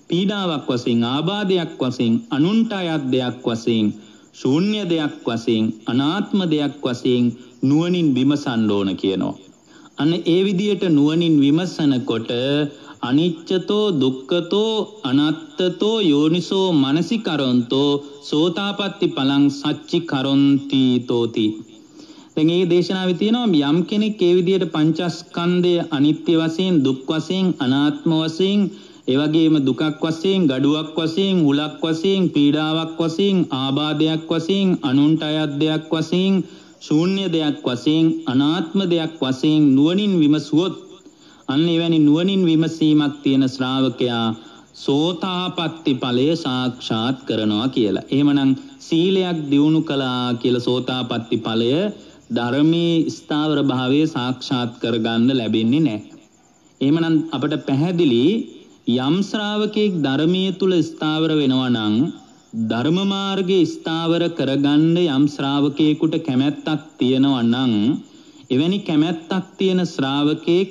පීඩාවක් වශයෙන්, ආබාධයක් වශයෙන්, අනුන්ට අයත් දෙයක් වශයෙන්, ශූන්‍ය දෙයක් වශයෙන්, අනාත්ම දෙයක් වශයෙන් නුවණින් විමසන්න ඕන කියනවා. අන්න ඒ විදියට නුවණින් විමසනකොට අනිච්චතෝ දුක්ඛතෝ අනාත්තතෝ යෝනිසෝ මනසිකරොන්තෝ සෝතාපට්ටි පලං සච්චි කරොන්ති තෝති. දැන් මේ දේශනාවේ තියෙනවා යම් කෙනෙක් ඒ විදියට පංචස්කන්ධය අනිත්‍ය වශයෙන්, දුක් වශයෙන්, අනාත්ම වශයෙන්, ඒ වගේම දුකක් වශයෙන්, gaduwak වශයෙන්, හුලක් වශයෙන්, පීඩාවක් වශයෙන්, ආබාධයක් වශයෙන්, අනුන්ට අයත් දෙයක් වශයෙන්, ශූන්‍ය දෙයක් වශයෙන්, අනාත්ම දෙයක් වශයෙන් නුවණින් විමසුවොත් අන්න එවැනි නුවණින් විමසීමක් තියෙන ශ්‍රාවකයා සෝතාපට්ටි ඵලය සාක්ෂාත් කරනවා කියලා. එහෙමනම් සීලයක් දියුණු කළා කියලා සෝතාපට්ටි ඵලය ධර්මයේ ස්ථාවර භාවයේ සාක්ෂාත් කරගන්න ලැබෙන්නේ නැහැ. එහෙමනම් අපට පැහැදිලි යම් ශ්‍රාවකෙක් ධර්මයේ තුල ස්ථාවර වෙනවා නම් ධර්ම මාර්ගයේ ස්ථාවර කරගන්න යම් ශ්‍රාවකයෙකුට කැමැත්තක් තියෙනවා නම් එවැනි කැමැත්තක් තියෙන ශ්‍රාවකෙක්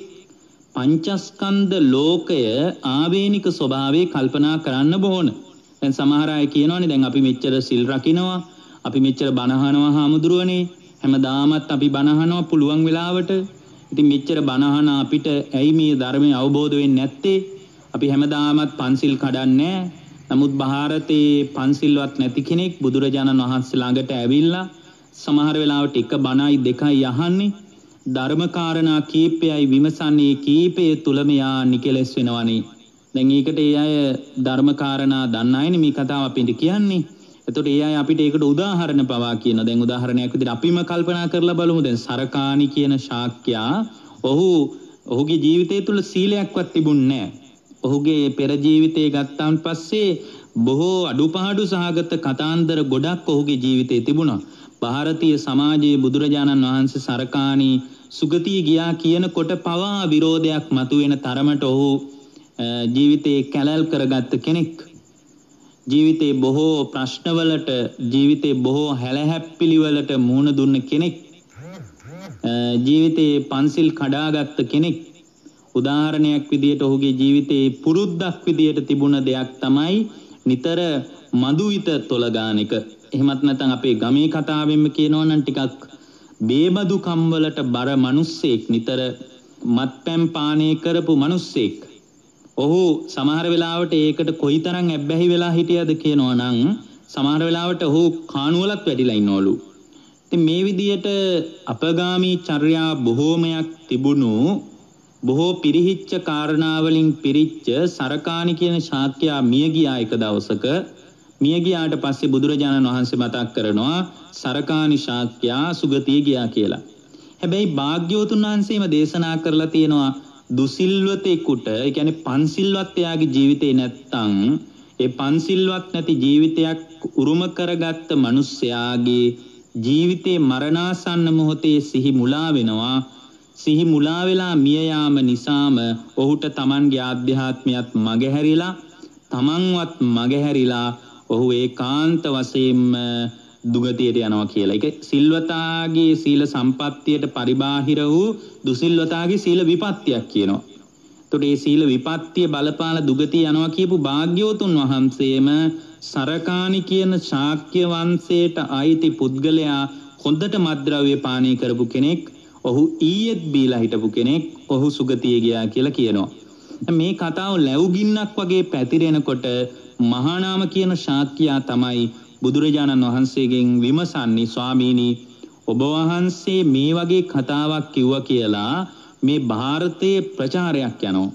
පංචස්කන්ධ ලෝකය ආවේනික ස්වභාවයේ කල්පනා කරන්න ඕන. දැන් සමහර අය කියනවානේ දැන් අපි මෙච්චර සිල් රකින්නවා, අපි මෙච්චර බණ අහනවා හාමුදුරුවනේ, හැමදාමත් අපි බණ අහනවා පුළුවන් වෙලාවට. ඉතින් මෙච්චර බණ අහන අපිට ඇයි මේ ධර්මය අවබෝධ වෙන්නේ නැත්තේ? අපි හැමදාමත් පන්සිල් කඩන්නේ. නමුත් ಭಾರತයේ පන්සිල්වත් නැති කෙනෙක් බුදුරජාණන් වහන්සේ ළඟට ඇවිල්ලා සමහර වෙලාවට එක බණයි දෙකයි අහන්නේ. ධර්ම කාරණා කීපයයි විමසන්නේ, කීපය තුලම යා නිකලස් වෙනවනේ. දැන් ඒකට ඒ අය ධර්ම කාරණා දන්න අයනේ මේ කතාව අපිට කියන්නේ. එතකොට ඒ අය අපිට ඒකට උදාහරණ පවා කියනවා. දැන් උදාහරණයක් විදිහට අපිම කල්පනා කරලා බලමු. දැන් සරකාණි කියන ශාක්‍යයා ඔහු ඔහුගේ ජීවිතය තුල සීලයක්වත් තිබුණේ නැහැ. ඔහුගේ පෙර ජීවිතය ගත්තාන් පස්සේ බොහෝ අඩුපාඩු සහගත කතාන්දර ගොඩක් ඔහුගේ ජීවිතේ තිබුණා. ಭಾರತೀಯ සමාජයේ බුදුරජාණන් වහන්සේ සරකාණි සුගතිය ගියා කියනකොට පවා විරෝධයක් මතුවෙන තරමට ඔහු ජීවිතේ කැලල් කරගත්ත කෙනෙක්. ජීවිතේ බොහෝ ප්‍රශ්නවලට, ජීවිතේ බොහෝ හැලහැප්පිලිවලට මුහුණ දුන්න කෙනෙක්. ජීවිතේ පන්සිල් කඩාගත්ත කෙනෙක්. උදාහරණයක් විදියට ඔහුගේ ජීවිතේ පුරුද්දක් විදියට තිබුණ දෙයක් තමයි නිතර මදුවිත තොල ගාන එක. එහෙමත් නැත්නම් අපේ ගමේ කතාවෙන්ම කියනවා නම් ටිකක් බේබදු කම්වලට බර මිනිස්සෙක්, නිතර මත්පැන් පානය කරපු මිනිස්සෙක්. ඔහු සමහර වෙලාවට ඒකට කොයිතරම් ඇබ්බැහි වෙලා හිටියද කියනවා නම් සමහර වෙලාවට ඔහු කාණුවලත් වැටිලා ඉන්නවලු. ඉතින් මේ විදියට අපගාමී චර්යා බොහෝමයක් තිබුණු, බොහෝ පිරිහිච්ච කාරණාවලින් පිරිච්ච සරකාණි කියන ශාක්‍යයා මිය ගියා එක දවසක. මිය ගියාට පස්සේ බුදුරජාණන් වහන්සේ මතක් කරනවා සරකාණි ශාක්‍යයා සුගතිය ගියා කියලා. හැබැයි භාග්‍යවතුන් වහන්සේම දේශනා කරලා තියෙනවා දුසිල්වතෙකුට, ඒ කියන්නේ පන්සිල්වත් එයාගේ ජීවිතේ නැත්තම්, ඒ පන්සිල්වත් නැති ජීවිතයක් උරුම කරගත්ත මිනිස්යාගේ ජීවිතේ මරණාසන්න මොහොතේ සිහි මුලා වෙනවා. සිහි මුලා වෙලා මිය යාම නිසාම ඔහුට Tamanගේ ආධ්‍යාත්මියත් මගහැරිලා, Tamanවත් මගහැරිලා ඔහු ඒකාන්ත වශයෙන්ම දුගතියට යනවා කියලා. ඒක සිල්වතාගේ සීල සම්පත්තියට පරිබාහිර වූ දුසිල්වතාගේ සීල විපත්තියක් කියනවා. එතකොට මේ සීල විපත්තිය බලපාන දුගතිය යනවා කියපු භාග්‍යවතුන් වහන්සේම සරකාණි කියන ශාක්‍ය වංශයට අයිති පුද්ගලයා හොඳට මත්ද්‍රව්‍ය පානය කරපු කෙනෙක්. ඔහු ඊයේත් බීලා හිටපු කෙනෙක්. ඔහු සුගතිය ගියා කියලා කියනවා. මේ කතාව ලැබුගින්නක් වගේ පැතිරෙනකොට මහානාම කියන ශාක්‍යයා තමයි බුදුරජාණන් වහන්සේගෙන් විමසන්නේ, ස්වාමීනි ඔබ වහන්සේ මේ වගේ කතාවක් කිව්වා කියලා මේ ಭಾರತයේ ප්‍රචාරයක් යනවා.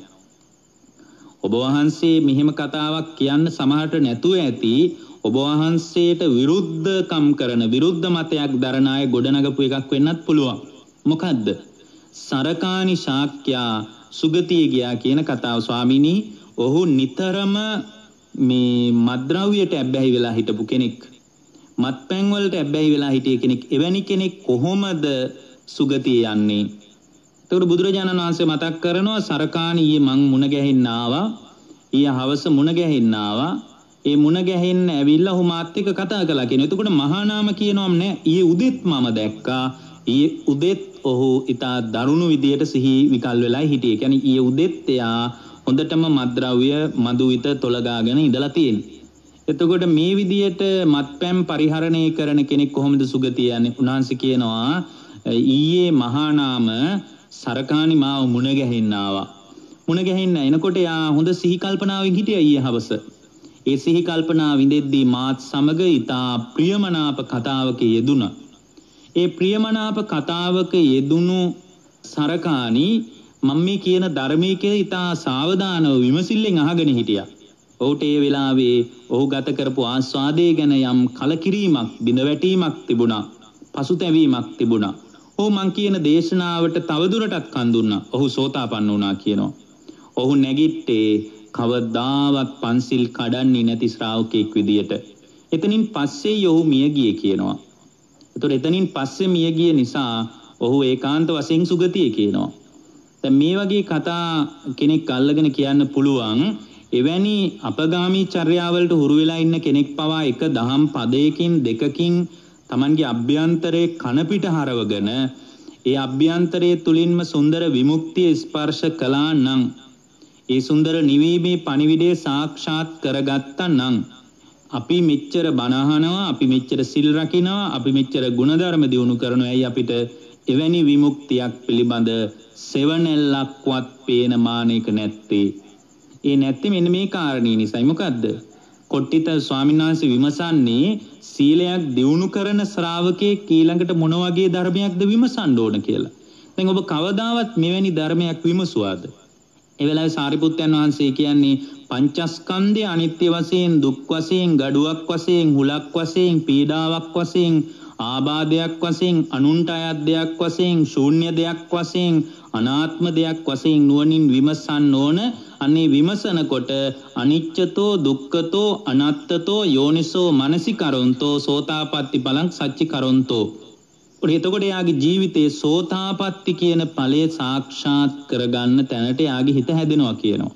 ඔබ වහන්සේ මෙහෙම කතාවක් කියන්න සමහරට නැතුව ඇති. ඔබ වහන්සේට විරුද්ධකම් කරන, විරුද්ධ මතයක් දරන අය ගොඩනගපු එකක් වෙන්නත් පුළුවන්. මොකද්ද? සරකාණි ශාක්‍යයා සුගතිය ගියා කියන කතාව. ස්වාමීනි ඔහු නිතරම මේ මත්ද්‍රව්‍යයට ඇබ්බැහි වෙලා හිටපු කෙනෙක්, මත්පැන් වලට ඇබ්බැහි වෙලා හිටිය කෙනෙක්. එවැනි කෙනෙක් කොහොමද සුගතිය යන්නේ? ඒකට බුදුරජාණන් වහන්සේ මතක් කරනවා සරකාණි ඊයේ මං මුණ ගැහෙන්න ආවා. ඊයේ හවස මුණ ගැහෙන්න ආවා. ඒ මුණ ගැහෙන්න ඇවිල්ලා ඔහු මාත් එක්ක කතා කළා කියනවා. එතකොට මහානාම කියනවාම නෑ, ඊයේ උදෙත් මම දැක්කා. ඊයේ උදෙත් ඔහු ඊට දරුණු විදියට සිහි විකල් වෙලා හිටියේ. කියන්නේ ඊයේ උදෙත් එයා හොඳටම මත්ද්‍රව්‍ය මදු විත තොලගාගෙන ඉඳලා තියෙන්නේ. එතකොට මේ විදියට මත්පැන් පරිහරණය කරන කෙනෙක් කොහොමද සුගතිය යන්නේ? උන්වහන්සේ කියනවා ඊයේ මහා නාම සරකාණි මාව මුණ ගැහෙන්න ආවා. මුණ ගැහෙන්න එනකොට යා හොඳ සිහි කල්පනාවෙන් හිටියා ඊයේ හවස. ඒ සිහි කල්පනාව විඳෙද්දී මාත් සමග ඊතා ප්‍රියමනාප කතාවක යෙදුණා. ඒ ප්‍රියමනාප කතාවක යෙදුණු සරකාණි මම මේ කියන ධර්මයේ කියලා ඊතා සාවධානව විමසිල්ලෙන් අහගෙන හිටියා. ඔහුට ඒ වෙලාවේ ඔහු ගත කරපු ආස්වාදයේ ගැන යම් කලකිරීමක්, බිඳවැටීමක් තිබුණා. පසුතැවීමක් තිබුණා. ඔහු මං කියන දේශනාවට තවදුරටත් කන් දුන්නා. ඔහු සෝතාපන්න වුණා කියනවා. ඔහු නැගිට්ටේ කවදාවත් පන්සිල් කඩන්නේ නැති ශ්‍රාවකෙක් විදියට. එතනින් පස්සේ ඔහු මිය ගියේ කියනවා. ඒතකොට එතනින් පස්සේ මිය ගිය නිසා ඔහු ඒකාන්ත වශයෙන් සුගතිය කියනවා. දැන් මේ වගේ කතා කෙනෙක් අල්ලගෙන කියන්න පුළුවන්. එවැනි අපගාමී චර්යාවලට හුරු වෙලා ඉන්න කෙනෙක් පවා එක දහම් පදයකින් දෙකකින් Tamanගේ අභ්‍යන්තරයේ කන පිට හරවගෙන ඒ අභ්‍යන්තරයේ තුලින්ම සුන්දර විමුක්තිය ස්පර්ශ කළා නම්, ඒ සුන්දර නිවීමේ පණිවිඩය සාක්ෂාත් කරගත්තා නම්, අපි මෙච්චර බණ අහනවා, අපි මෙච්චර සිල් රකින්නවා, අපි මෙච්චර ගුණධර්ම දියුණු කරනවා. ඇයි අපිට එවැනි විමුක්තියක් පිළිබඳ සෙවණැල්ලක්වත් පේන මානෙක නැත්තේ? ඒ නැත්තේ මෙන්න මේ කාරණේ නිසායි. මොකද්ද? කොට්ටිත ස්වාමීන් වහන්සේ විමසන්නේ සීලයක් දියුණු කරන ශ්‍රාවකයෙක් ඊළඟට මොන වගේ ධර්මයක්ද විමසන්න ඕන කියලා. දැන් ඔබ කවදාවත් මෙවැනි ධර්මයක් විමසුවාද? ඒ වෙලාවේ සාරිපුත්තයන් වහන්සේ කියන්නේ පංචස්කන්ධය අනිත්‍ය වශයෙන්, දුක් වශයෙන්, gaduwak වශයෙන්, හුලක් වශයෙන්, පීඩාවක් වශයෙන්, ආබාධයක් වශයෙන්, අනුන්ට අයත් දෙයක් වශයෙන්, ශූන්‍ය දෙයක් වශයෙන්, අනාත්ම දෙයක් වශයෙන් නුවණින් විමසන්න ඕන. අනේ විමසනකොට අනිච්චතෝ, දුක්ඛතෝ, අනාත්තතෝ, යෝනිසෝ මනසිකරොන්තෝ, සෝතාපට්ටි ඵලං සච්චි කරොන්තෝ. එතකොට යාගේ ජීවිතයේ සෝතාපට්ටි කියන ඵලය සාක්ෂාත් කරගන්න තැනට යාගේ හිත හැදෙනවා කියනවා.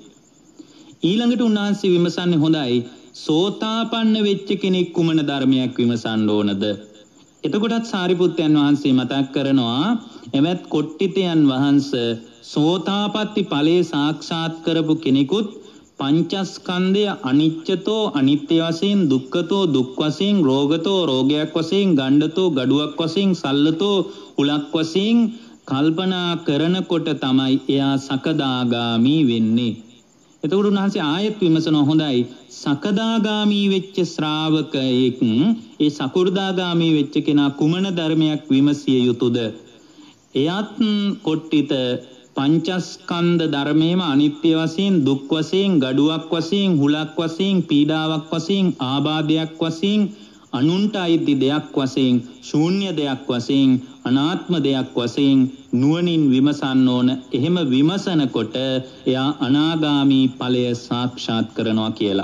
ඊළඟට උන්වහන්සේ විමසන්නේ හොඳයි සෝතාපන්න වෙච්ච කෙනෙක් කුමන ධර්මයක් විමසන්න ඕනද? එතකොටත් සාරිපුත්තයන් වහන්සේ මතක් කරනවා එවත් කොට්ටිතයන් වහන්සේ සෝතාපට්ටි ඵලයේ සාක්ෂාත් කරපු කෙනෙකුත් පංචස්කන්ධය අනිච්චතෝ අනිත්‍ය වශයෙන්, දුක්ඛතෝ දුක් වශයෙන්, රෝගතෝ රෝගයක් වශයෙන්, ගණ්ඩතෝ gaduwak වශයෙන්, සල්ලතෝ උලක් වශයෙන් කල්පනා කරනකොට තමයි එයා සකදාගාමි වෙන්නේ. එතකොට උන්වහන්සේ ආයෙත් විමසනවා හොඳයි සකදාගාමි වෙච්ච ශ්‍රාවකයෙක් ඒ සකු르දාගාමි වෙච්ච කෙනා කුමන ධර්මයක් විමසිය යුතුද? එයත් කොට්ටිත පංචස්කන්ධ ධර්මයේම අනිත්‍ය වශයෙන්, දුක් වශයෙන්, gaduwak වශයෙන්, හුලක් වශයෙන්, පීඩාවක් වශයෙන්, ආබාධයක් වශයෙන්, අනුන්ට අයිති දෙයක් වශයෙන්, ශූන්‍ය දෙයක් වශයෙන්, අනාත්ම දෙයක් වශයෙන් නුවණින් විමසන්න ඕන. එහෙම විමසනකොට එයා අනාගාමී ඵලය සාක්ෂාත් කරනවා කියලා.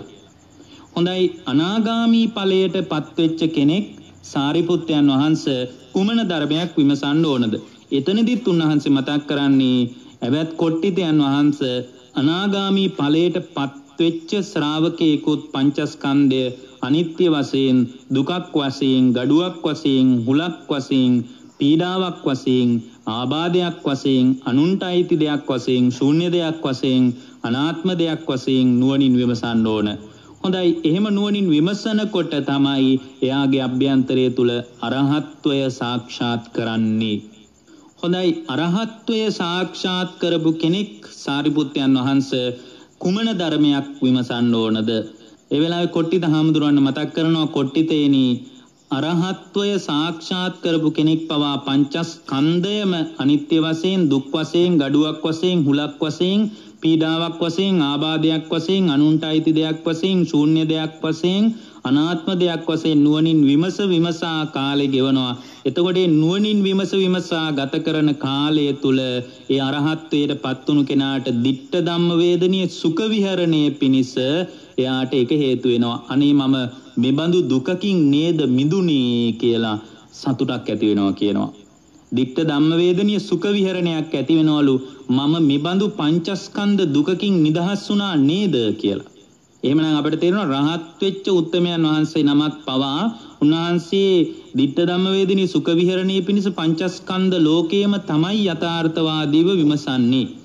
හොඳයි අනාගාමී ඵලයට පත්වෙච්ච කෙනෙක් සාරිපුත්තයන් වහන්සේ කුමන ධර්මයක් විමසන්න ඕනද? එතනදිත් උන්වහන්සේ මතක් කරන්නේ එවත් කොට්ටිතයන් වහන්සේ අනාගාමී ඵලයට පත්වෙච්ච ශ්‍රාවකයෙකුත් පංචස්කන්ධය අනිත්‍ය වශයෙන්, දුකක් වශයෙන්, gaduwak වශයෙන්, හුලක් වශයෙන්, පීඩාවක් වශයෙන්, ආබාධයක් වශයෙන්, අනුන්ට අයිති දෙයක් වශයෙන්, ශූන්‍ය දෙයක් වශයෙන්, අනාත්ම දෙයක් වශයෙන් නුවණින් විමසන්න ඕන. හොඳයි එහෙම නුවණින් විමසනකොට තමයි එයාගේ අභ්‍යන්තරය තුල අරහත්ත්වය සාක්ෂාත් කරන්නේ. හොඳයි අරහත්ත්වය සාක්ෂාත් කරපු කෙනෙක් සාරිපුත්තයන් වහන්සේ කුමන ධර්මයක් විමසන්න ඕනද? ඒ වෙලාවේ කොට්ටිත හාමුදුරන් මතක් කරනවා කොට්ටිතේනි අරහත්ත්වය සාක්ෂාත් කරපු කෙනෙක් පවා පංචස්කන්ධයම අනිත්‍ය වශයෙන්, දුක් වශයෙන්, gaduwak වශයෙන්, හුලක් වශයෙන්, පීඩාවක් වශයෙන්, ආබාධයක් වශයෙන්, අනුන්ට අයිති දෙයක් වශයෙන්, ශූන්‍ය දෙයක් වශයෙන්, අනාත්ම දෙයක් වශයෙන් නුවණින් විමස විමසා කාලය ගෙවනවා. එතකොට මේ නුවණින් විමස විමසා ගත කරන කාලය තුල ඒ අරහත්ත්වයට පත්වුණු කෙනාට ditta ධම්ම වේදනීය සුඛ විහරණයේ පිණිස එයාට ඒක හේතු වෙනවා. අනේ මම මෙබඳු දුකකින් නේද මිදුනේ කියලා සතුටක් ඇති වෙනවා කියනවා. ditta ධම්ම වේදනීය සුඛ විහරණයක් ඇති වෙනවලු මම මෙබඳු පංචස්කන්ධ දුකකින් නිදහස් වුණා නේද කියලා. එහෙමනම් අපිට තේරෙනවා රහත් වෙච්ච උත්තමයන් වහන්සේ නමක් පවා උන්වහන්සේ ditta ධම්ම වේදිනී සුඛ විහරණයේ පිණිස පංචස්කන්ධ ලෝකයේම තමයි යථාර්ථවාදීව විමසන්නේ.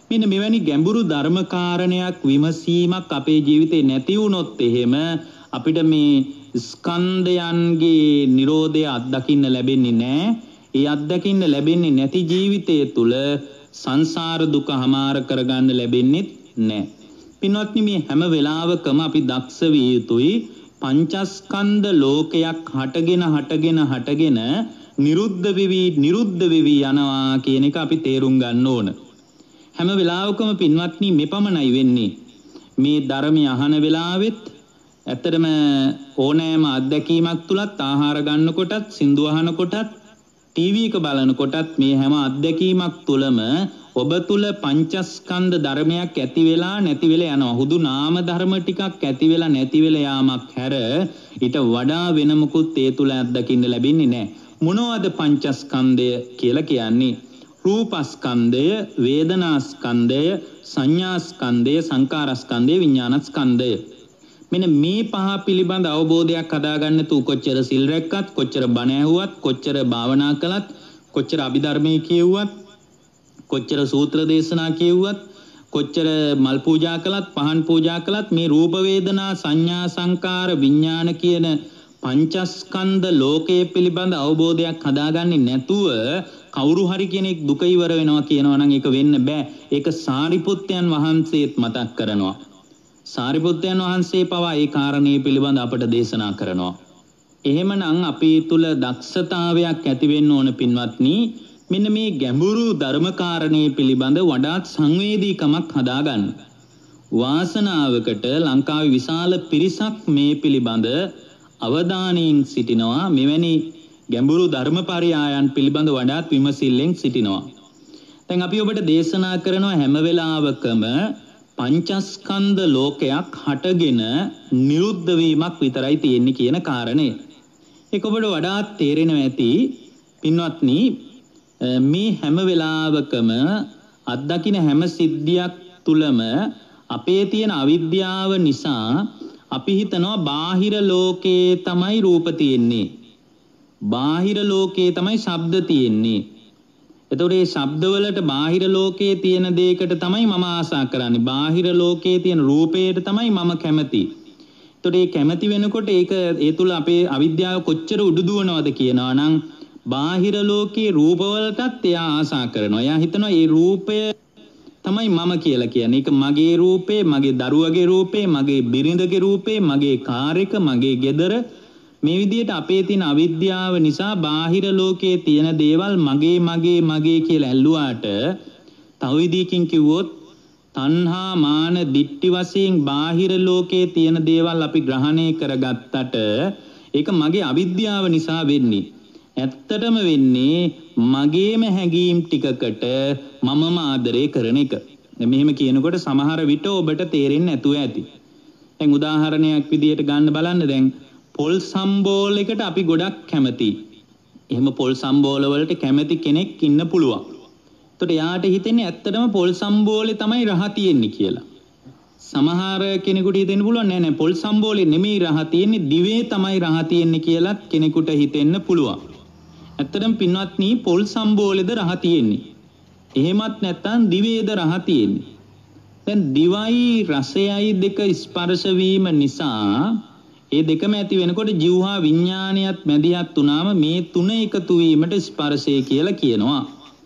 මෙන්න මෙවැනි ගැඹුරු ධර්ම කාරණයක් විමසීමක් අපේ ජීවිතේ නැති වුණොත් එහෙම අපිට මේ ස්කන්ධයන්ගේ Nirodha අත්දකින්න ලැබෙන්නේ නැහැ. ඒ අත්දකින්න ලැබෙන්නේ නැති ජීවිතය තුළ සංසාර දුක හමාර කරගන්න ලැබෙන්නේ නැහැ. පින්වත්නි, මේ හැම වෙලාවකම අපි දක්ෂ විය යුතුයි පංචස්කන්ධ ලෝකයක් හටගෙන හටගෙන හටගෙන නිරුද්ධ වෙවි නිරුද්ධ වෙවි යනවා කියන එක අපි තේරුම් ගන්න ඕන. හැම වෙලාවකම පින්වත්නි මෙපමණයි වෙන්නේ. මේ ධර්මය අහන වෙලාවෙත් ඇත්තටම ඕනෑම අත්දැකීමක් තුලත් ආහාර ගන්නකොටත් සින්දු අහනකොටත් ටීවී එක බලනකොටත් මේ හැම අත්දැකීමක් තුලම ඔබ තුල පංචස්කන්ධ ධර්මයක් ඇති වෙලා නැති වෙලා යනවා. හුදු නාම ධර්ම ටිකක් ඇති වෙලා නැති වෙලා යාමක් හැර ඊට වඩා වෙන මොකුත් ඒ තුල අත්දකින්න ලැබෙන්නේ නැහැ. මොනවද පංචස්කන්ධය කියලා කියන්නේ? රූපස්කන්ධය, වේදනාස්කන්ධය, සංඥාස්කන්ධය, සංකාරස්කන්ධය, විඥානස්කන්ධය. මෙන්න මේ පහ පිළිබඳ අවබෝධයක් හදාගන්න තු කොච්චර සිල් රැක්කත්, කොච්චර බණ ඇහුවත්, කොච්චර භාවනා කළත්, කොච්චර අභිධර්මයේ කියුවත්, කොච්චර සූත්‍ර දේශනා කියුවත්, කොච්චර මල් පූජා කළත්, පහන් පූජා කළත් මේ රූප වේදනා සංඥා සංකාර විඥාන කියන පංචස්කන්ධ ලෝකයේ පිළිබඳ අවබෝධයක් හදාගන්නේ නැතුව කවුරු හරි කෙනෙක් දුක ඉවර වෙනවා කියනවා නම් ඒක වෙන්න බෑ. ඒක සාරිපුත්තයන් වහන්සේත් මතක් කරනවා. සාරිපුත්තයන් වහන්සේ පවා ඒ කාරණේ පිළිබඳ අපට දේශනා කරනවා. එහෙමනම් අපේ තුල දක්ෂතාවයක් ඇති වෙන්න ඕන පින්වත්නි. මෙන්න මේ ගැඹුරු ධර්ම කාරණේ පිළිබඳ වඩාත් සංවේදීකමක් හදාගන්න. වාසනාවකට ලංකාවේ විශාල පිරිසක් මේ පිළිබඳ අවධානයෙන් සිටිනවා. මෙවැනි ගැඹුරු ධර්මපරයයන් පිළිබඳ වඩාත් විමසිල්ලෙන් සිටිනවා. දැන් අපි ඔබට දේශනා කරනවා හැම වෙලාවකම පංචස්කන්ධ ලෝකයක් හටගෙන නිරුද්ධ වීමක් විතරයි තියෙන්නේ කියන කාරණය. ඒක ඔබට වඩාත් තේරෙනවා ඇති පින්වත්නි. මේ හැම වෙලාවකම අත්දකින්න හැම සිද්ධියක් තුලම අපේ තියෙන අවිද්‍යාව නිසා අපි හිතනවා බාහිර ලෝකේ තමයි රූප තියෙන්නේ. බාහිර ලෝකේ තමයි ශබ්ද තියෙන්නේ. එතකොට මේ ශබ්දවලට බාහිර ලෝකයේ තියෙන දෙයකට තමයි මම ආසා කරන්නේ. බාහිර ලෝකයේ තියෙන රූපයට තමයි මම කැමති. එතකොට මේ කැමති වෙනකොට ඒක ඒ තුල අපේ අවිද්‍යාව කොච්චර උඩුදුවනවද කියනවා නම් බාහිර ලෝකයේ රූපවලටත් එයා ආසා කරනවා. එයා හිතනවා මේ රූපය තමයි මම කියලා කියන්නේ. ඒක මගේ රූපේ, මගේ දරුවගේ රූපේ, මගේ බිරිඳගේ රූපේ, මගේ කාර් එක, මගේ ගෙදර. මේ විදිහට අපේ තියෙන අවිද්‍යාව නිසා බාහිර ලෝකයේ තියෙන දේවල් මගේ මගේ මගේ කියලා ඇල්ලුවාට තව විදිහකින් කිව්වොත් තණ්හා මාන දිට්ඨි වශයෙන් බාහිර ලෝකයේ තියෙන දේවල් අපි ග්‍රහණය කරගත්තට ඒක මගේ අවිද්‍යාව නිසා වෙන්නේ. ඇත්තටම වෙන්නේ මගේම හැඟීම් ටිකකට මමම ආදරය කරන එක. මෙහෙම කියනකොට සමහර විට ඔබට තේරෙන්නේ නැතුව ඇති. දැන් උදාහරණයක් විදිහට ගන්න බලන්න. දැන් පොල් සම්බෝලයකට අපි ගොඩක් කැමතියි. එහෙම පොල් සම්බෝල වලට කැමති කෙනෙක් ඉන්න පුළුවන්. එතකොට යාට හිතෙන්නේ ඇත්තටම පොල් සම්බෝලේ තමයි රහ තියෙන්නේ කියලා. සමහර කෙනෙකුට හිතෙන්න පුළුවන් නෑ නෑ පොල් සම්බෝලේ නෙමෙයි රහ තියෙන්නේ, දිවේ තමයි රහ තියෙන්නේ කියලා කෙනෙකුට හිතෙන්න පුළුවන්. ඇත්තටම පින්වත්නි පොල් සම්බෝලේද රහ තියෙන්නේ. එහෙමත් නැත්නම් දිවේද රහ තියෙන්නේ. දැන් දිවයි රසයයි දෙක ස්පර්ශ වීම නිසා ඒ දෙකම ඇති වෙනකොට ජීවහා විඥානයත් මැදිහත් වුණාම මේ තුන එකතු වීමට ස්පර්ශය කියලා කියනවා.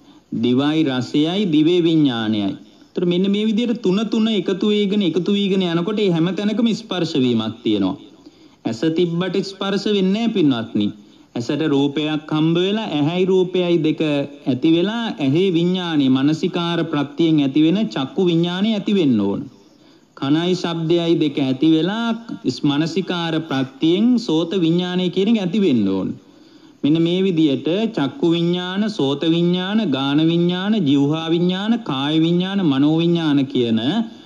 දිවයි රසයයි දිවේ විඥානයයි. ඒතර මෙන්න මේ විදිහට තුන තුන එකතු වෙගෙන එකතු වීගෙන යනකොට මේ හැම තැනකම ස්පර්ශ වීමක් තියෙනවා. ඇස තිබ්බට ස්පර්ශ වෙන්නේ නැහැ පින්වත්නි. ඇසට රූපයක් හම්බ වෙලා ඇහැයි රූපයයි දෙක ඇති වෙලා ඇහි විඥානේ මානසිකාර ප්‍රත්‍යයෙන් ඇති වෙන චක්කු විඥානේ ඇති වෙන්න ඕන. කනයි ශබ්දයයි දෙක ඇති වෙලා මානසිකාර ප්‍රත්‍යයෙන් සෝත විඥානය කියන එක ඇති වෙන්න ඕන. මෙන්න මේ විදිහට චක්කු විඥාන, සෝත විඥාන, ගාන විඥාන, જીවහා විඥාන, කාය විඥාන, මනෝ විඥාන කියන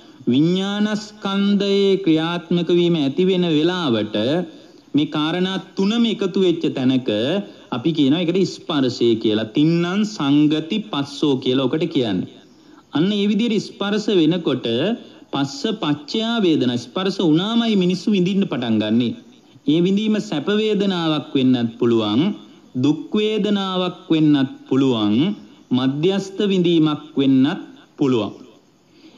විඥානස්කන්ධයේ ක්‍රියාත්මක වීම ඇති වෙන වෙලාවට මේ කාරණා තුනම එකතු වෙච්ච තැනක අපි කියනවා ඒකට ස්පර්ශය කියලා. තින්නම් සංගති පස්සෝ කියලා ඔකට කියන්නේ. අන්න ඒ විදිහට ස්පර්ශ වෙනකොට පස්ස පච්චයා වේදනා ස්පර්ශ වුණාමයි මිනිස්සු විඳින්න පටන් ගන්නෙ. ඒ විඳීම සැප වේදනාවක් වෙන්නත් පුළුවන්, දුක් වේදනාවක් වෙන්නත් පුළුවන්, මධ්‍යස්ථ විඳීමක් වෙන්නත් පුළුවන්.